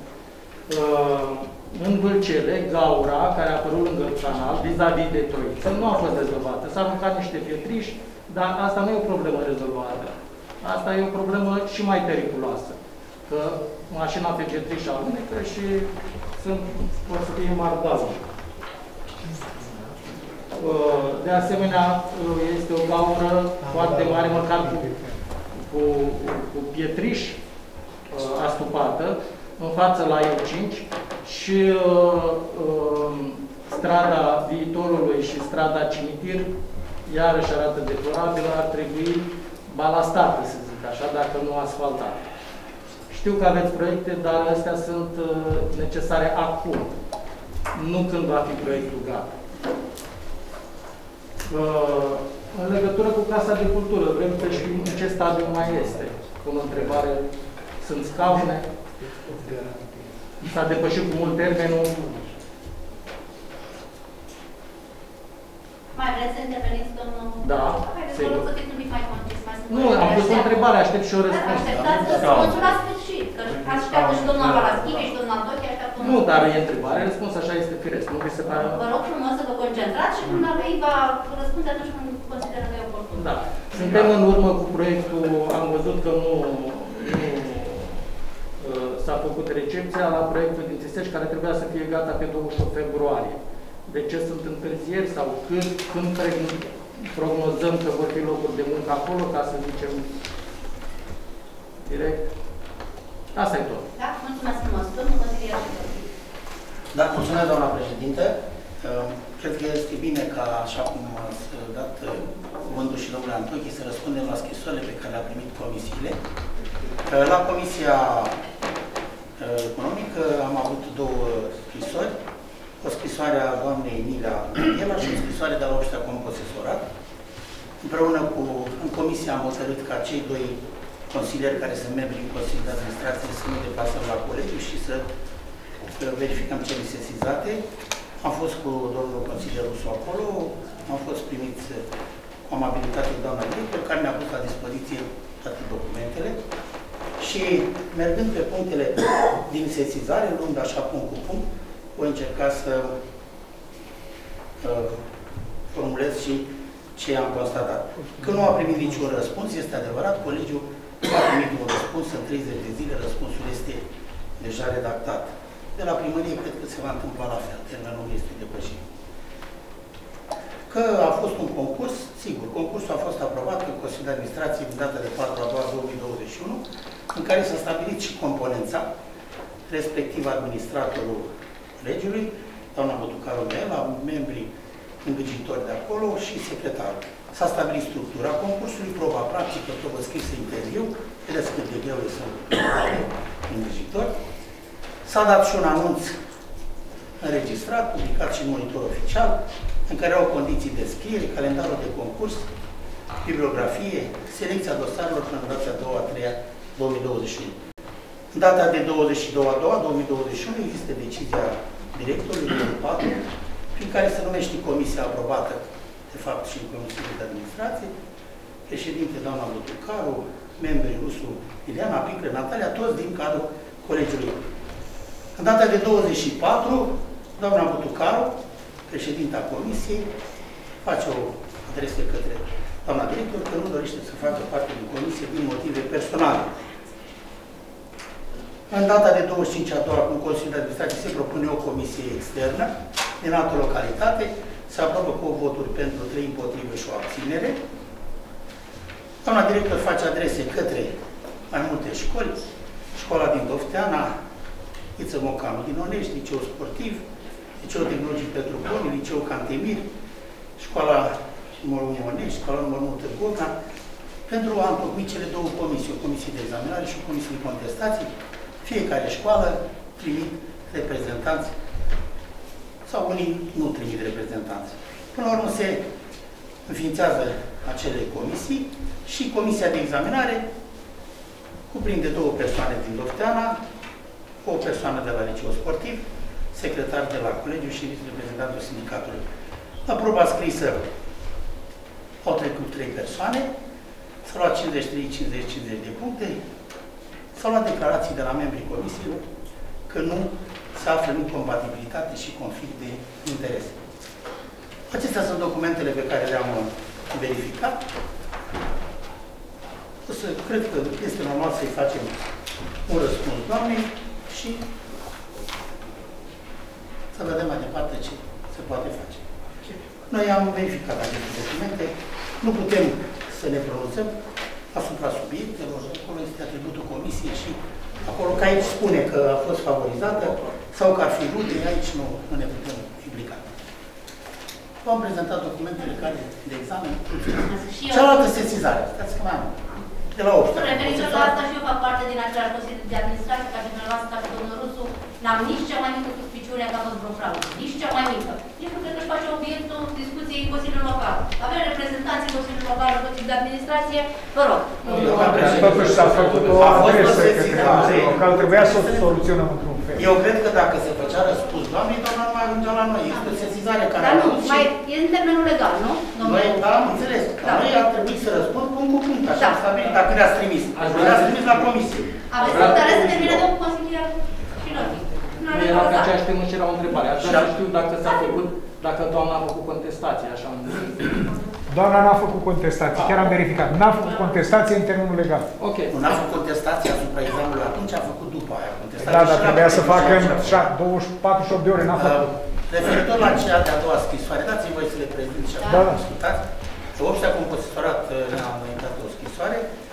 În Vâlcele, gaura care a apărut lângă canal, vis-a-vis de Troiță, nu a fost rezolvată. S-au aruncat niște pietriși, dar asta nu e o problemă rezolvată. Asta e o problemă și mai periculoasă. Că mașina pe getriș alunecă și pot să fie mardază. De asemenea, este o gaură foarte mare, măcar cu pietriș astupată, în față la E5 și strada Viitorului și strada Cimitir, iarăși arată deplorabilă, ar trebui balastată, să zic așa, dacă nu asfaltată. Știu că aveți proiecte, dar astea sunt necesare acum, nu când va fi proiectul gata. În legătură cu Casa de Cultură, vrem să știm în ce stadiu mai este. Cum întrebare, sunt scaune? S-a depășit cu mult termenul? Mai vreți să interveniți, domnul? Da, sigur. Să fiți un pic mai concis, mai nu, am pus o întrebare, aștept și o răspuns. Așteptați răspunsul la sfârșit, că așteaptă și domnul Paraschive și domnul Antochi, așteaptă un... Nu, dar e întrebare, răspuns așa este firesc, nu vi se pare... Vă rog frumos să vă concentrați și când ei va răspunde atunci când consideră că e oportun. Da. Suntem în urmă cu proiectul, am văzut că nu s-a făcut recepția la proiectul din Țisești, care trebuia să fie gata pe 28 februarie. De ce sunt întârzieri sau când prognozăm că vor fi locuri de muncă acolo, ca să zicem direct? Asta e tot. Da? Mulțumesc frumos. Domnul consilier. Da, mulțumesc, doamna președinte. Cred că este bine ca, așa cum ați dat cuvântul și domnule Antochi, să răspundem la scrisorile pe care le-a primit comisiile. La Comisia Economică am avut 2 scrisori. O scrisoare a doamnei Emilia Ghela și o scrisoare de la 8-a Composesorat. Împreună în comisie am hotărât ca cei 2 consilieri care sunt membri în Consiliul de Administrație să ne deplasăm la colegiu și să verificăm cele sesizate. Am fost cu domnul consilier Rusu acolo, am fost primiți cu amabilitate de doamna director, care ne-a pus la dispoziție toate documentele. Și mergând pe punctele din sesizare, luând așa punct cu punct, voi încerca să formulez și ce am constatat. Că nu a primit niciun răspuns, este adevărat, colegiul a primit un răspuns în 30 de zile, răspunsul este deja redactat. De la primărie cred că se va întâmpla la fel, termenul este depășit. Că a fost un concurs, sigur, concursul a fost aprobat în Consiliul de Administrație din data de 4/2/2021, în care s-a stabilit și componența, respectiv administratorul regiului, doamna Botucaru Mihaela, membrii îngrijitori de acolo și secretarul. S-a stabilit structura concursului, proba practică, probă scrisă, interviu, vedeți cât de greu să îngrijitori. S-a dat și un anunț înregistrat, publicat și în monitor oficial, în care au condiții de scriere, calendarul de concurs, bibliografie, selecția dosarelor până în data 2/3/2021. În data de 22/2/2021 există decizia directorului numărul 4, prin care se numește comisia aprobată, de fapt și în Consiliul de Administrație, președinte doamna Butucaru, membrii Rusu, Ileana Picre, Natalia, toți din cadrul colegiului. În data de 24, doamna Butucaru, președinta comisiei, face o adresă către doamna director că nu dorește să facă parte din comisie din motive personale. În data de 25 a doua, în Consiliul de Administrație se propune o comisie externă din altă localitate, se aprobă cu voturi pentru 3 împotrivă și o abținere. Doamna director face adrese către mai multe școli, școala din Dofteana, Iță Mocanu din Onești, liceu sportiv, liceu tehnologic pentru Boni, liceu Cantemir, școala numărul 1 Onești, școala numărul 1 Târgovna, pentru a întocmi cele două comisii, o comisie de examinare și o comisie de contestații. Fiecare școală trimit reprezentanți sau unii nu trimit reprezentanți. Până la urmă se înființează acele comisii și comisia de examinare cuprinde 2 persoane din Dofteana, o persoană de la liceu sportiv, secretar de la colegiu și reprezentantul sindicatului. La proba scrisă au trecut 3 persoane, s-au luat 53-50 de puncte, s-au luat declarații de la membrii comisiei că nu se află în incompatibilitate și conflict de interese. Acestea sunt documentele pe care le-am verificat. Cred că este normal să-i facem un răspuns doamnei și să vedem mai departe ce se poate face. Noi am verificat aceste documente, nu putem să ne pronunțăm asupra subiectelor, acolo este atributul comisiei și acolo că aici spune că a fost favorizată sau că ar fi rude, aici nu ne putem implica. V-am prezentat documentele care de examen. Cealaltă sesizare, stați că mai am. De la 8. Referitor la asta și eu fac parte din același Consiliu de Administrație, ca și dumneavoastră, ca și domnul Rusu, n-am nici cea mai mică suspiciune că a fost vreo fraudă. Nici cea mai mică. Nici nu cred că își face obiectul discuției în Consiliul Local. Avem reprezentanții Consiliului Local, Consiliul de Administrație, vă rog. Totuși s-a făcut o adresă către Consiliul Local, trebuia să o soluționăm într-un fel. Eu cred că dacă se făcea răspuns, doamnei, doamna nu mai ajungea la noi. Este o sesizare care dar nu, e în termenul legal, nu? Noi, da, am înțeles. Dar noi ar trebui să răspund punct cu punct, așa am stabilit, dacă le-ați trimis. Le-ați trimis la comisie. Aveți răbdare să termine de consilier și noi. Nu era pe aceeași temă și era o întrebare. Aș vrea să știu dacă s-a făcut, dacă doamna a făcut contestație, așa am zis. Doamna n-a făcut contestație, chiar am verificat. N-a făcut contestație în termenul legal. Ok. Nu n-a făcut contestație asupra examenului, atunci a făcut după aia contestație. Da, dar trebuia să facă în 48 de ore, n-a făcut. Referitor la cea de-a doua scrisoare, dați-mi voi să le prezint și da, da. Discutați. Obștea Compozistorat ne-a înaintat o scrisoare.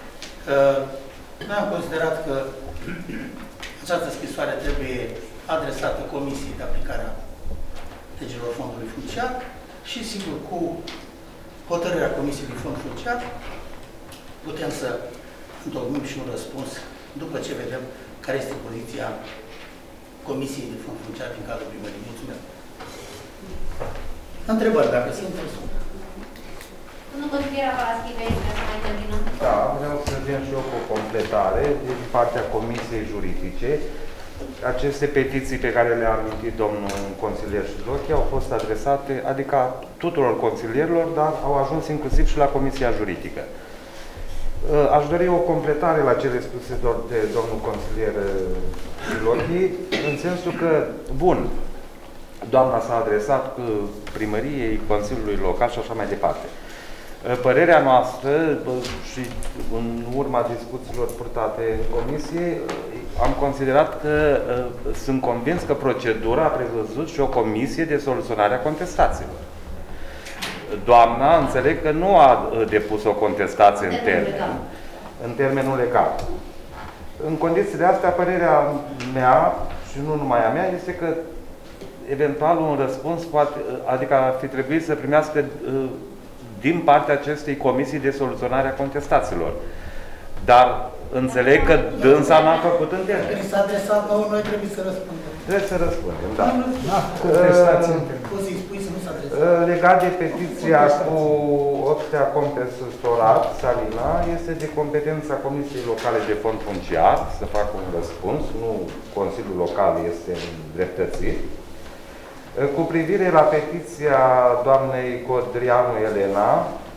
Noi am considerat că această scrisoare trebuie adresată Comisiei de aplicare a legilor fondului funciar și, sigur, cu hotărârea Comisiei de Fond Funciar putem să întocmim și un răspuns după ce vedem care este poziția Comisiei de Fond Funciar din cadrul primării. Mulțumesc. Întrebări, dacă sunt, răspund. Domnul consilier Paraschivei, vreau să mai terminăm. Da, vreau să vin și eu cu o completare din partea Comisiei Juridice. Aceste petiții pe care le-a amintit domnul consilier Șilochi au fost adresate, adică tuturor consilierilor, dar au ajuns inclusiv și la Comisia Juridică. Aș dori o completare la cele spuse de domnul consilier Șilochi, în sensul că, bun, doamna s-a adresat primăriei, Consiliului Local și așa mai departe. Părerea noastră și în urma discuțiilor purtate în comisie, am considerat că sunt convins că procedura a prevăzut și o comisie de soluționare a contestațiilor. Doamna, înțeleg că nu a depus o contestație în termenul legal. În condițiile astea, părerea mea, și nu numai a mea, este că eventual un răspuns, adică ar fi trebuit să primească din partea acestei comisii de soluționare a contestațiilor. Dar înțeleg că dânsa n-a făcut în termen. Când s-a adresat nouă, noi trebuie să răspundem. Trebuie să răspundem, da. Poți să-i spui să nu s-a adresat. Legat de petiția cu Obștea Compozistorat, Salina, este de competența Comisiei Locale de Fond Funciar să facă un răspuns, nu Consiliul Local este îndreptățit. Cu privire la petiția doamnei Codreanu Elena,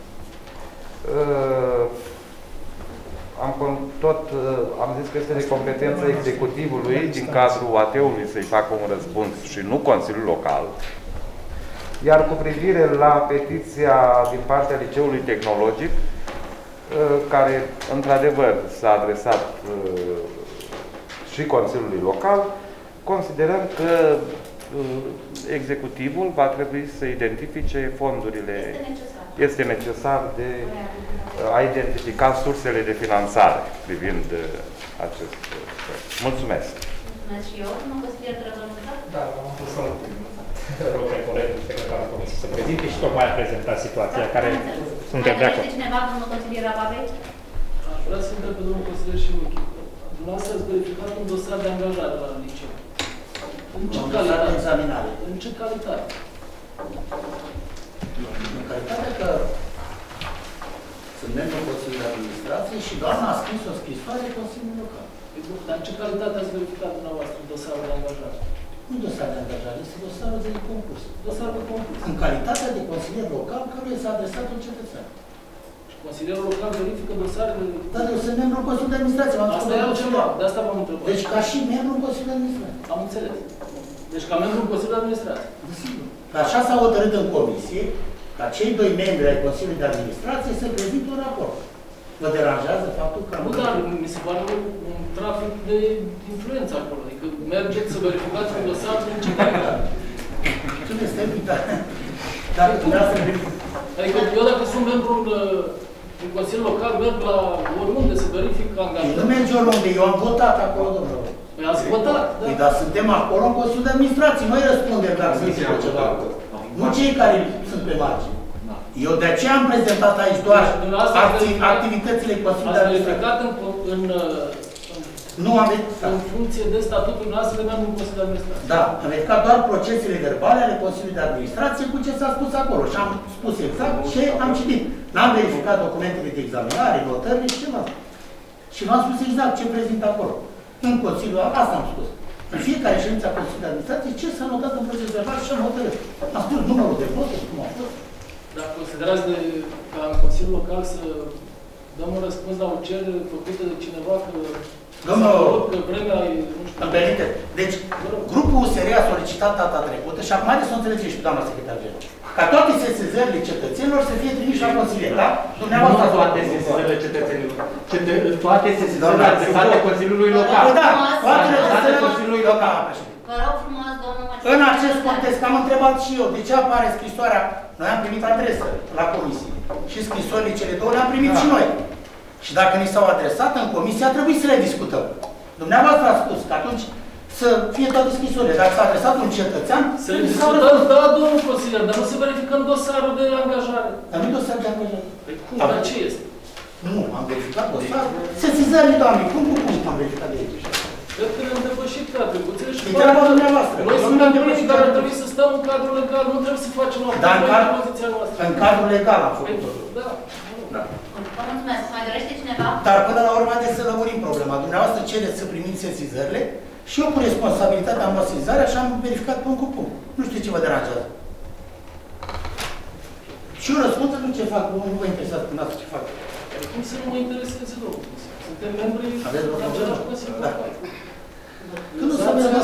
am zis că este de competența executivului din cadrul AT-ului să-i facă un răspuns și nu Consiliul Local. Iar cu privire la petiția din partea Liceului Tehnologic, care într-adevăr s-a adresat și Consiliului Local, considerăm că executivul va trebui să identifice fondurile. Este necesar de a identifica sursele de finanțare privind acest proiect. Mulțumesc! Mulțumesc și eu. Nu consider răzământat? Da, am pus să rog pe colegul secretar al Comisiei să prezinte și tocmai a prezentat situația care suntem de acord. Este cineva, domnul consilier Ababei? Aș vrea să întreb pe domnul consilier și Michi. Dumneavoastră ați verificat un dosar de angajare la liceu. În ce calitate? Examinare. În ce calitate? În calitate că sunt membru Consiliului de Administrație și doamna a scris o scrisoare Consiliului Local. Dar în ce calitate ați verificat dumneavoastră dosarul de angajare? Nu dosar de angajare, este dosarul de concurs. Dosarul de concurs. În calitatea de consilier local căruia s-a adresat un cetățean. Și consilierul local verifică dosarele... Dar eu sunt membru în Consiliul de Administrație. Asta e altceva, de asta v-am întrebat. Deci ca și membru în Consiliul de Administrație. Am înțeles. Deci ca membru în Consiliul de Administrație. Desigur. Dar așa s-a hotărât în comisie ca cei doi membri ai Consiliului de Administrație să prezintă un raport. Vă deranjează faptul că... Nu, dar mi se pare un trafic de influență acolo. Adică mergeți să verificați un dosar în ce calitate. Ce ne stai uitat? Dar adică eu dacă sunt membru în Consiliul Local, merg la oriunde să verific angajarea. Nu merge oriunde, eu am votat acolo, domnule. Păi ați votat, da. Păi, dar suntem acolo în Consiliul de Administrație, noi răspundem dacă se întâmplă ceva. Nu cei care sunt pe margine. Eu de aceea am prezentat aici doar activitățile Consiliului de Administrație. Nu am verificat. În funcție de statutul noastră de membru în Consiliul de Administrație. Da, am verificat doar procesele verbale ale Consiliului de Administrație cu ce s-a spus acolo. Și am spus exact ce am citit. N-am verificat documentele de examinare, notările și ceva. Și v-am spus exact ce prezint acolo. În Consiliul, asta am spus. În fiecare ședință a Consiliului de Administrație, ce s-a notat în proces verbal și am hotărât. Am spus numărul de voturi, cum a fost. Dar considerați ca în Consiliul Local să dăm un răspuns la o cerere făcută de cineva că vremea e, nu știu... Deci, grupul USR a solicitat data trecută și acum haideți să o înțelegeți și pe doamna secretar general. Ca toate sesizările cetățenilor să fie trimiși la consilier, da? Dumneavoastră toate sesizările cetățenilor. Toate sesizările adresate Consiliului Local. Da, toate adresate Consiliului Local. Vă rog frumos, domnul Mărciu. În acest context, am întrebat și eu, de ce apare scrisoarea? Noi am primit adresă la comisie. Și scrisorile cele două le-am primit și noi. Și dacă ni s-au adresat în comisie, a trebuit să le discutăm. Dumneavoastră a spus că atunci să fie toate scrisorile. Dacă s-a adresat un cetățean, să le discutăm, da, domnul consilier, dar nu se verifică în dosarul de angajare. Dar nu dosar de angajare. Păi cum, dar ce este? Nu, am verificat dosarul. Sesizările, doamne, cum am verificat de aici? Cred că ne-am depășit cadrul leguțele și noi suntem primii care ar trebui să stăm în cadrul legal, nu trebuie să facem o poziția noastră. În cadrul legal am făcut totul. Da. Vă mulțumesc. Mai dorește cineva? Dar până la urmă haideți să lămurim problema. Dumneavoastră cereți să primim sesizările și eu cu responsabilitatea am luat sesizarea și am verificat punct cu punct. Nu știu ce vă deranjează. Și eu răspund nu ce fac, nu vă interesează cu noastră ce fac. Cum să nu mă intereseze, domnul? Suntem membri în același Consiliu Local. Când nu s-a venit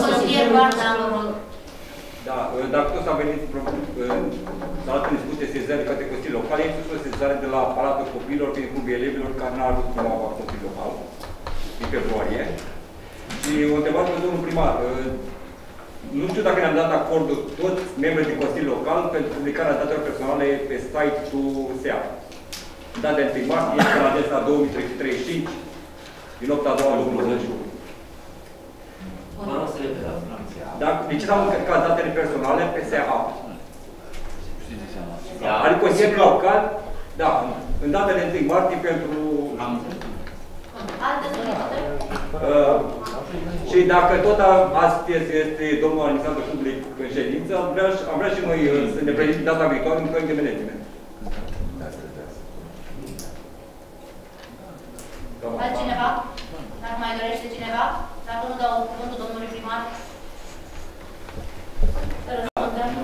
Da, dacă tot s-a venit s-a luat în discuție sesizare de către Consiliul Local, e inclusiv o sesizare de la Palatul Copiilor prin clubul elevilor care n-a avut prima oară Consiliul Local, din februarie. Și o întrebat pe domnul primar, nu știu dacă ne-am dat acordul toți membrii din Consiliul Local pentru publicarea datelor personale pe site-ul SEA. Data de 1 martie este la adresa 2335 din 8 a 2 2020. Dar de ce s-au încărcat datele personale pe SEA? Adică Consiliul Local, da, în datele 1 martie pentru... Alte solicitări? Și dacă tot astăzi este domnul administrator public în ședință, am vrea și noi să ne prezint data viitoare în căi de management. Altcineva? Dacă mai dorește cineva? Dacă nu dau cuvântul domnului primar, să răspundem.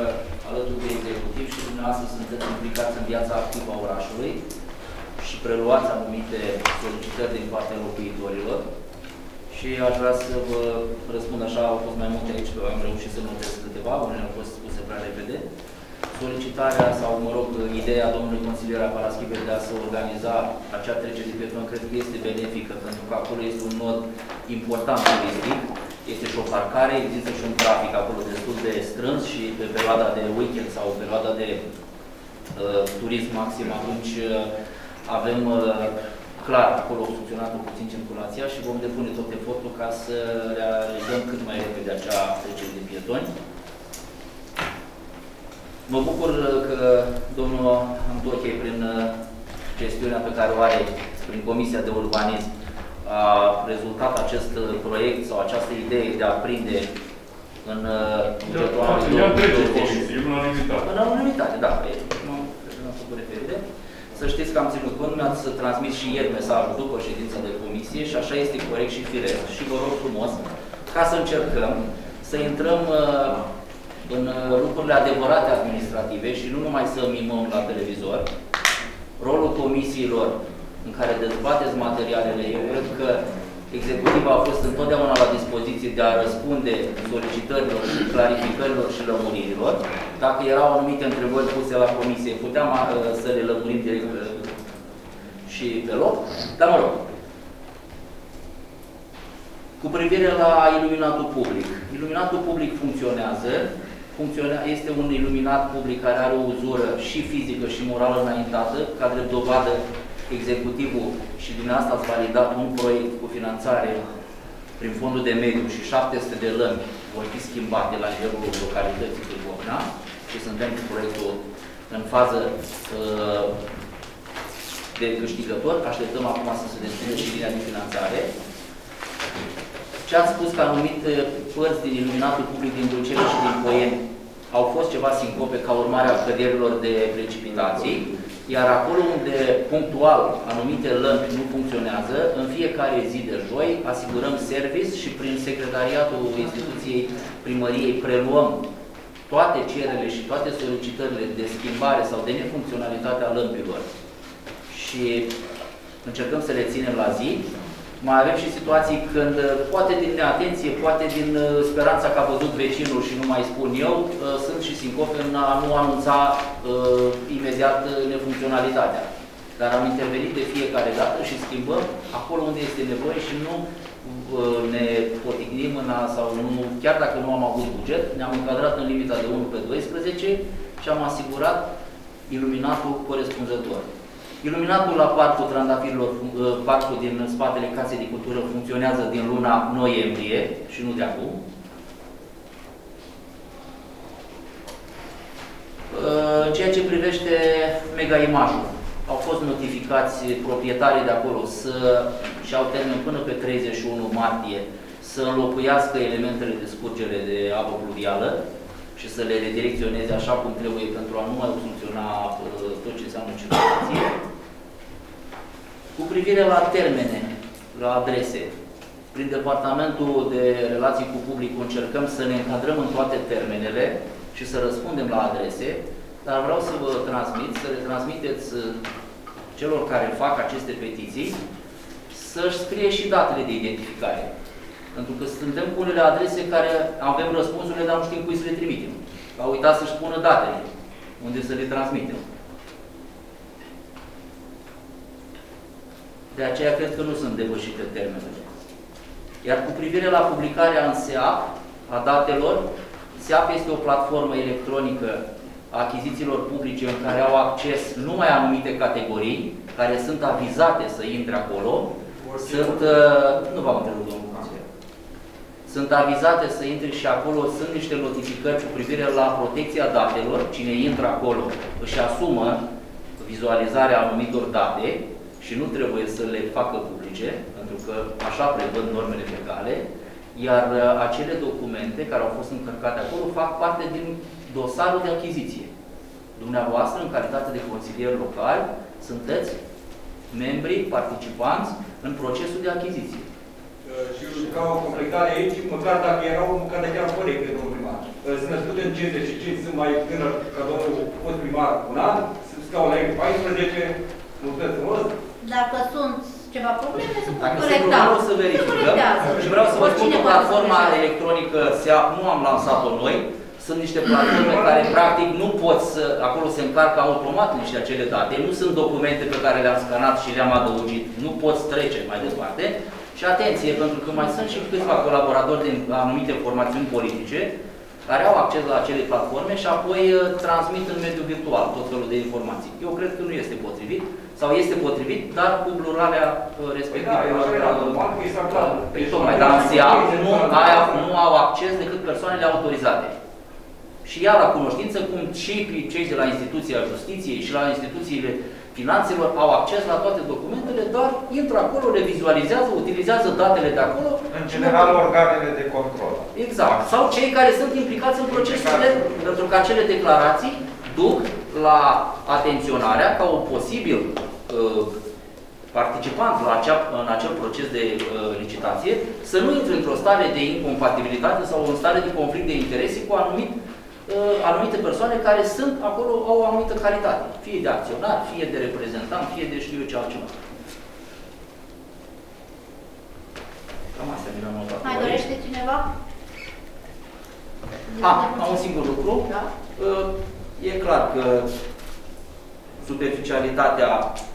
alături de executiv și dumneavoastră sunteți implicați în viața activă a orașului și preluați anumite solicitări din partea locuitorilor. Și aș vrea să vă răspund așa, au fost mai multe aici, că am reușit să notez câteva, unele au fost spuse prea repede. Solicitarea sau, mă rog, ideea domnului consilier Paraschive de a se organiza acea trecere de pieton, cred că este benefică, pentru că acolo este un nod important turistic, este și o parcare, există și un trafic acolo destul de strâns și pe perioada de weekend sau perioada de turism maxim, atunci avem clar acolo funcționat puțin circulația și vom depune tot efortul ca să realizăm cât mai repede acea trecere de pietoni. Mă bucur că domnul Antoche, prin gestiunea pe care o are prin Comisia de Urbanism, a rezultat acest proiect sau această idee de a prinde în bugetul anului 2020. În unanimitate, da. Nu am făcut referire. Să știți că am ținut cont, mi-ați transmis și ieri mesajul după ședința de comisie și așa este corect și firesc. Și vă rog frumos ca să încercăm să intrăm în lucrurile adevărate administrative și nu numai să mimăm la televizor. Rolul comisiilor în care dezbateți materialele, eu cred că executiva a fost întotdeauna la dispoziție de a răspunde solicitărilor și clarificărilor și lămuririlor. Dacă erau anumite întrebări puse la comisie, puteam să le lămurim direct și pe loc. Dar mă rog, cu privire la iluminatul public. Iluminatul public funcționează. Este un iluminat public care are o uzură și fizică și morală înaintată, ca drept dovadă executivul și dumneavoastră ați validat un proiect cu finanțare prin fondul de mediu și 700 de lămpi vor fi schimbate la nivelul localității Târgovna și suntem cu proiectul în fază de câștigător. Așteptăm acum să se deschidă și linia de finanțare. Ce ați spus că anumite părți din iluminatul public din Dulcene și din Poieni au fost ceva sincope ca urmare a căderilor de precipitații, iar acolo unde punctual anumite lămpi nu funcționează, în fiecare zi de joi asigurăm service și prin secretariatul instituției primăriei preluăm toate cererile și toate solicitările de schimbare sau de nefuncționalitate a lămpilor și încercăm să le ținem la zi. Mai avem și situații când, poate din neatenție, poate din speranța că a văzut vecinul și nu mai spun eu, sunt și sincope în a nu anunța imediat nefuncționalitatea. Dar am intervenit de fiecare dată și schimbăm acolo unde este nevoie și nu ne potignim sau nu, chiar dacă nu am avut buget, ne-am încadrat în limita de 1/12 și am asigurat iluminatul corespunzător. Iluminatul la Parcul Trandafirilor, parcul din spatele Casei de Cultură, funcționează din luna noiembrie și nu de acum. În ceea ce privește mega-imajul, au fost notificați proprietarii de acolo și au termen până pe 31 martie să înlocuiască elementele de scurgere de apă pluvială și să le redirecționeze așa cum trebuie pentru a nu mai funcționa tot ce înseamnă circulație. Cu privire la termene, la adrese, prin Departamentul de Relații cu Publicul încercăm să ne încadrăm în toate termenele și să răspundem la adrese, dar vreau să vă transmit, să le transmiteți celor care fac aceste petiții, să-și scrie și datele de identificare. Pentru că suntem cu unele adrese care avem răspunsurile, dar nu știm cui să le trimitem. Au uitat să-și spună datele, unde să le transmitem. De aceea cred că nu sunt depășite termenele. Iar cu privire la publicarea în SEAP a datelor, SEAP este o platformă electronică a achizițiilor publice în care au acces numai anumite categorii, care sunt avizate să intre acolo. Nu v-am întrerupt, domnul consilier. Sunt avizate să intre și acolo sunt niște notificări cu privire la protecția datelor. Cine intră acolo își asumă vizualizarea anumitor date și nu trebuie să le facă publice, pentru că așa prevăd normele legale, iar acele documente care au fost încărcate acolo fac parte din dosarul de achiziție. Dumneavoastră, în calitate de consilier local, sunteți membri, participanți în procesul de achiziție. Și ca o completare aici, măcar dacă erau corecte, domnul primar. sunt născute în 55, sunt mai tânăr ca domnul fost primar un an, stau la 14, mulțumesc frumos. Dacă sunt ceva probleme, se pot Dacă corecta. vreau să verificăm și vreau să vă spun că platforma electronică SEAP nu am lansat-o noi. Sunt niște platforme care practic nu pot să, acolo se încarcă automat niște acele date, nu sunt documente pe care le-am scanat și le-am adăugit, nu poți trece mai departe. Și atenție, pentru că mai sunt și câțiva colaboratori din anumite formațiuni politice care au acces la acele platforme și apoi transmit în mediul virtual tot felul de informații. Eu cred că nu este potrivit, sau este potrivit, dar cu blurarea respectivă. Tocmai, dar în SEAP nu au acces decât persoanele autorizate. Și ia la cunoștință cum și cei de la instituția justiției și la instituțiile finanțelor au acces la toate documentele, dar intră acolo, le vizualizează, utilizează datele de acolo. În general, organele de control. Exact. Sau cei care sunt implicați în procesurile, pentru că acele declarații duc la atenționarea ca un posibil participant în acel proces de licitație să nu intre într-o stare de incompatibilitate sau în stare de conflict de interese cu anumite persoane care sunt acolo, au o anumită calitate. Fie de acționar, fie de reprezentant, fie de știu eu ce altceva. Cam astea mi le-am notat. Mai dorește cineva? Am un singur lucru. Da? E clar că superficialitatea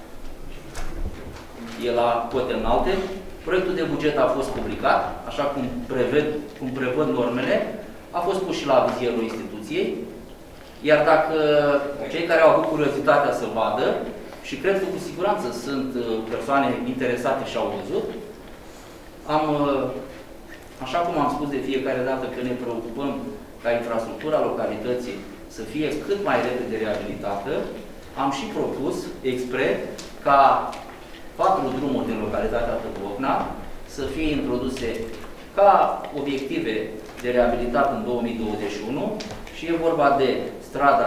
e la cote înalte. Proiectul de buget a fost publicat, așa cum prevăd normele, a fost pus și la vizierul instituției, iar dacă cei care au avut curiozitatea să vadă, și cred că cu siguranță sunt persoane interesate și au văzut, așa cum am spus de fiecare dată că ne preocupăm ca infrastructura localității să fie cât mai repede reabilitată, am și propus, expre, ca 4 drumuri din localitatea Târgovna să fie introduse ca obiective de reabilitat în 2021 și e vorba de strada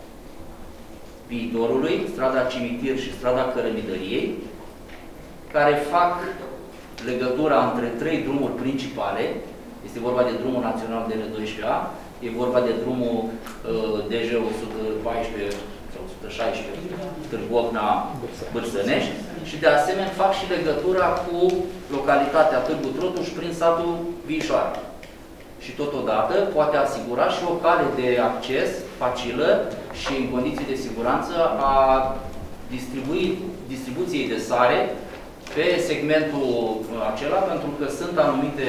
Viitorului, strada Cimitir și strada Cărămidăriei, care fac legătura între 3 drumuri principale. Este vorba de drumul național de N12A, e vorba de drumul DG 114 sau 116 Târgovna-Bârțănești și de asemenea fac și legătura cu localitatea Târgu Trotuș prin satul Viișoara. Și totodată poate asigura și o cale de acces facilă și în condiții de siguranță a distribuției de sare pe segmentul acela, pentru că sunt anumite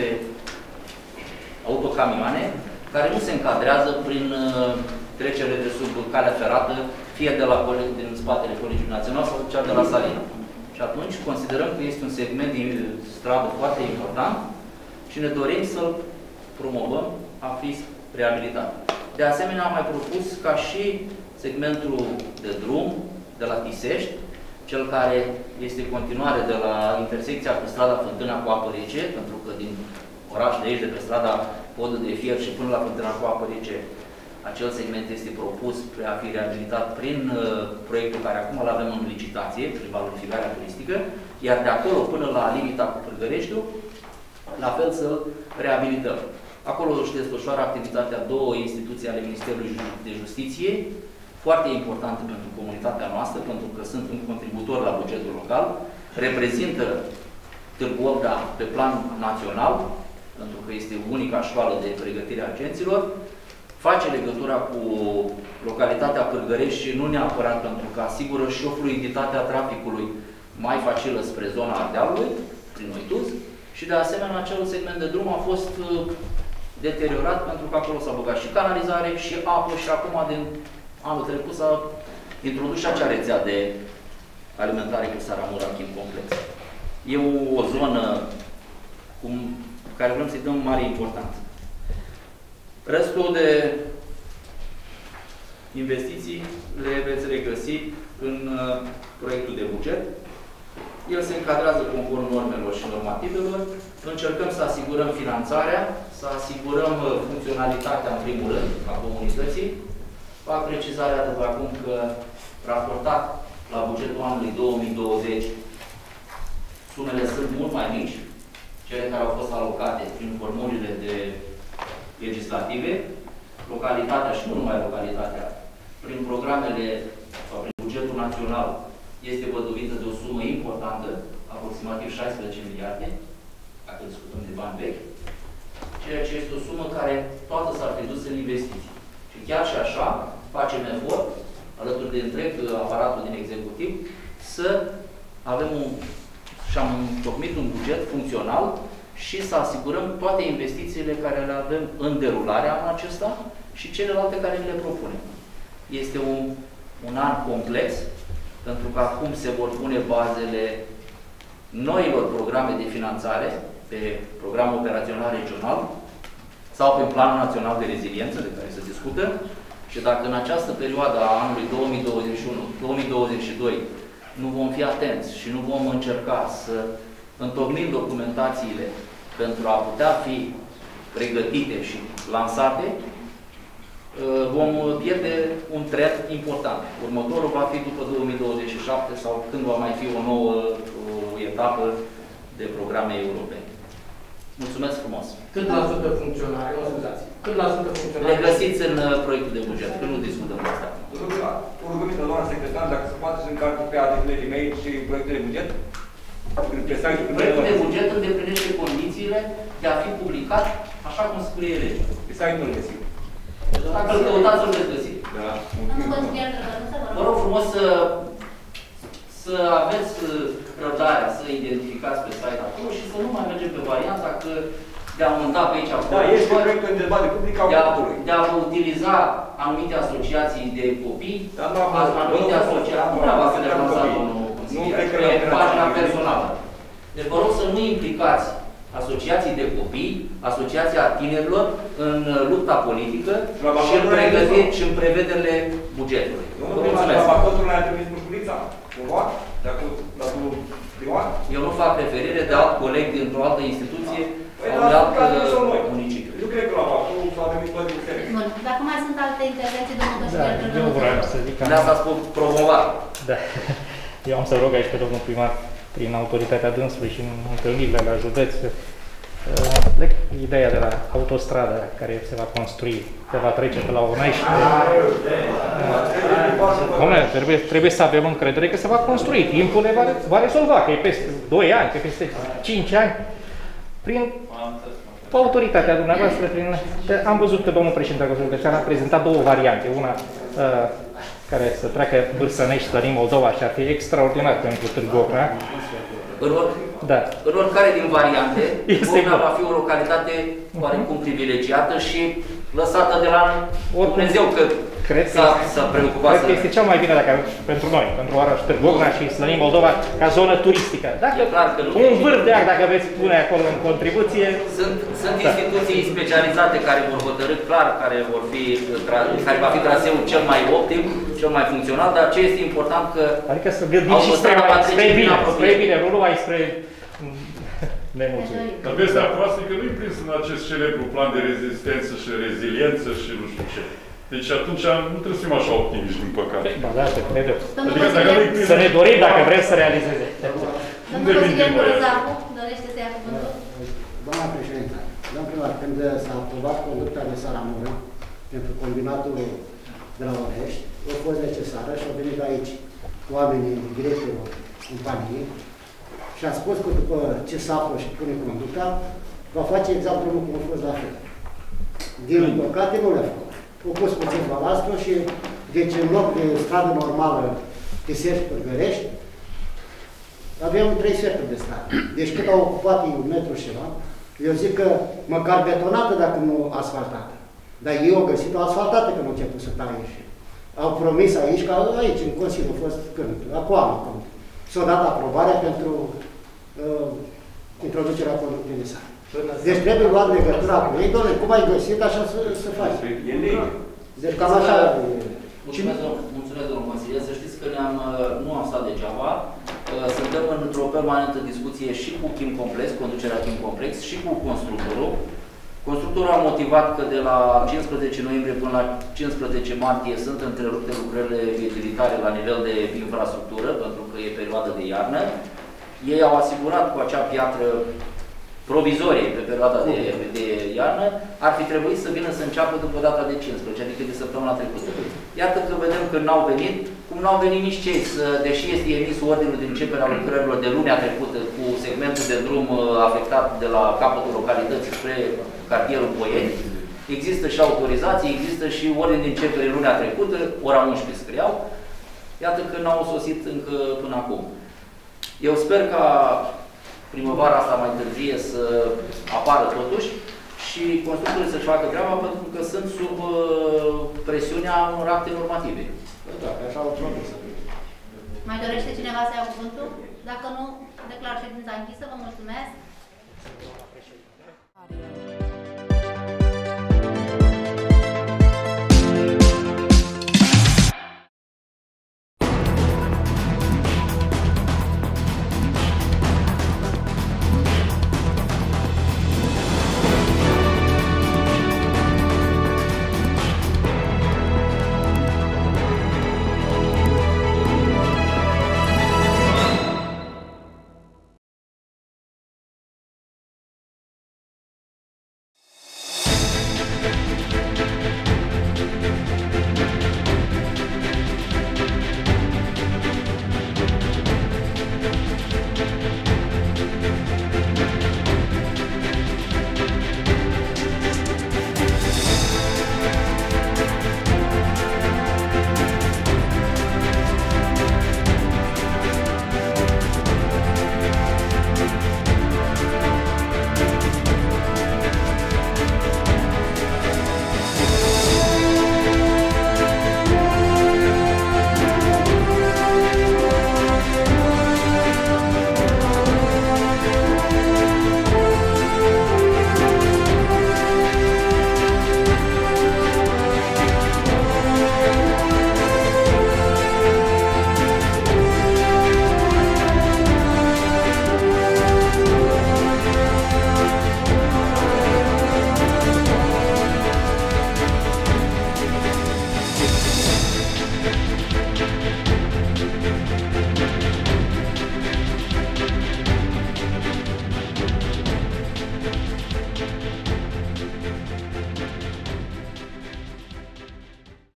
autocamioane care nu se încadrează prin trecere de sub calea ferată, fie din spatele Colegiului Național sau cea de la Salina. Și atunci considerăm că este un segment de stradă foarte important și ne dorim să-l promovăm a fi reabilitat. De asemenea, am mai propus ca și segmentul de drum de la Tisești, cel care este continuare de la intersecția cu strada Fântâna cu apă rece, pentru că din oraș de aici, de pe strada Podul de Fier și până la Fântâna cu apă rece, acel segment este propus a fi reabilitat prin proiectul care acum îl avem în licitație, prin valorificarea turistică, iar de acolo până la limita cu Pârgăreștiul, la fel să-l reabilităm. Acolo își desfășoară activitatea 2 instituții ale Ministerului de Justiție, foarte importante pentru comunitatea noastră, pentru că sunt un contributor la bugetul local, reprezintă Târgu Ocda pe plan național, pentru că este unica școală de pregătire a agenților, face legătura cu localitatea Pârgărești și nu neapărat pentru că asigură și o fluiditate a traficului mai facilă spre zona Ardealului, prin Oituz, și de asemenea acel segment de drum a fost deteriorat pentru că acolo s-a băgat și canalizare și apă și acum din anul trecut s-a introdus și acea rețea de alimentare cu Saramura Chin complex. E o zonă care vrem să-i dăm mare importanță. Restul de investiții le veți regăsi în proiectul de buget. El se încadrează conform normelor și normativelor. Încercăm să asigurăm finanțarea, să asigurăm funcționalitatea, în primul rând, a comunității. Fac precizarea de acum că, raportat la bugetul anului 2020, sumele sunt mult mai mici, cele care au fost alocate prin formulile legislative. localitatea și nu numai localitatea, prin programele sau prin bugetul național, este văduvită de o sumă importantă, aproximativ 16 miliarde, dacă discutăm de bani vechi, ceea ce este o sumă care toată s-ar fi dus în investiții. Și chiar și așa, facem efort, alături de întreg aparatul din executiv, să avem și am întocmit un buget funcțional și să asigurăm toate investițiile care le avem în derulare anul acesta și celelalte care le propunem. Este un an complex, pentru că acum se vor pune bazele noilor programe de finanțare pe programul operațional regional sau pe Planul Național de Reziliență, de care se discută, și dacă în această perioadă a anului 2021-2022 nu vom fi atenți și nu vom încerca să întocmim documentațiile pentru a putea fi pregătite și lansate, vom pierde un trend important. Următorul va fi după 2027 sau când va mai fi o nouă etapă de programe europene. Mulțumesc frumos! Cât la sută funcționare? O scuzați. Cât la sută funcționare? Le găsiți în proiectul de buget, că nu discutăm de asta. O rugăminte, doamna secretar, dacă se poate să încarcă pe adresele de mail și proiectul de buget? Proiectul de buget îndeplinește condițiile de a fi publicat așa cum scrie legea. Pe site-ul găsit. Dacă îl căutați, îl veți găsi. Da. Vă rog frumos să aveți răbdarea, să identificați pe site acolo și să nu mai mergem pe varianta că de a monta pe aici da, este proiectul în dezbatere publică a votului. De a utiliza anumite asociații de copii, anumite asociații, nu vreau să le lansat domnul consilier, pe pagina personală. Deci vă rog să nu implicați asociații de copii, asociația tinerilor în lupta politică și în prevederile bugetului. Mulțumesc. La votul ne-a trimis Mușculița? Cumva? Eu nu fac referire de alt coleg dintr-o altă instituție sau de alt municipiu. Eu cred că la votul s-a trimis toate diferite. Bun. Dacă mai sunt alte intervenții, domnul consilier, eu vreau să zic că... De asta spun promovat. Da. Eu am să rog aici pe domnul primar, prin autoritatea dânsului și în întâlnirile la județ, ideea de la autostradă care se va construi, se va trece pe la Onaiș. Trebuie să avem încredere că se va construi. Timpul le va rezolva, că e peste 2 ani, că e peste 5 ani. Prin autoritatea dumneavoastră, am văzut că domnul președinte al Consiliului Județean a prezentat 2 variante. Una care să treacă Bârsănești, Slănin, Moldova și ar fi extraordinar pentru Târgu Ocna. În oricare din variante, Ocna va fi o localitate oarecum privilegiată și lăsată de la Dumnezeu că s-a preocupat. Cred că este cel mai bine pentru noi, pentru oraș Târgu Ocna și Slănin, Moldova, ca zonă turistică. Un vârf de act, dacă veți pune acolo în contribuție. Sunt instituții specializate care vor hotărî clar care va fi traseul cel mai optim, cel mai funcțional, dar ce este important că adică să gândim și spre bine, nu numai spre nemulțumit. Dar vestea proastă e că nu-i prins în acest celebru plan de rezistență și reziliență și nu știu ce. Deci atunci nu trebuie să fim așa optimiști, din păcate. Ba da, te cred eu. Adică dacă nu-i prins... Să ne dorim dacă vrem să realizeze. Domnul consilier Murezacu dorește să ia cuvântul? Doamna președintă, domnul primar, când s-a aprobat conducta de Saramură pentru combinatul de la Onești, a fost necesară și au venit aici oamenii directorul companiei și a spus că după ce sapă și pune conducta, va face exact drumul cum a fost la fel. Din păcate nu le-a făcut. Au pus puțin balastru și deci în loc de stradă normală de Sergi Părgărești, aveam 3 sferturi de stradă. Deci cât au ocupat un metru și ceva, eu zic că măcar betonată dacă nu asfaltată. Dar ei au găsit-o asfaltată când au început să taie și au promis aici, că aici, în Consiliu, a fost când? Acum, când s-a dat aprobarea pentru introducerea conductei de sare. Deci trebuie luat legătura cu ei, doamne, cum ai găsit, așa să faci. Deci cam așa... Mulțumesc, domnul consilier. Să știți că nu am stat degeaba. Suntem într-o permanentă discuție și cu Chim Complex, conducerea Chim Complex, și cu constructorul. Constructorul a motivat că de la 15 noiembrie până la 15 martie sunt întrerupte lucrările utilitare la nivel de infrastructură, pentru că e perioadă de iarnă. Ei au asigurat cu acea piatră provizorie pe perioada de iarnă, ar fi trebuit să vină să înceapă după data de 15, adică de săptămâna trecută. Iată că vedem că n-au venit, cum n-au venit nici cei, deși este emis ordinul de începere a lucrărilor de lunea trecută cu segmentul de drum afectat de la capătul localității spre cartierul Poieni, există și autorizații, există și ordine de începere lunea trecută, ora 11 scriau, iată că n-au sosit încă până acum. Eu sper ca primăvara asta mai târzie să apară totuși și constructorii să-și facă treaba pentru că sunt sub presiunea unor acte normative. Da, așa au promis. Mai dorește cineva să ia cuvântul? Dacă nu, declar ședința închisă. Vă mulțumesc.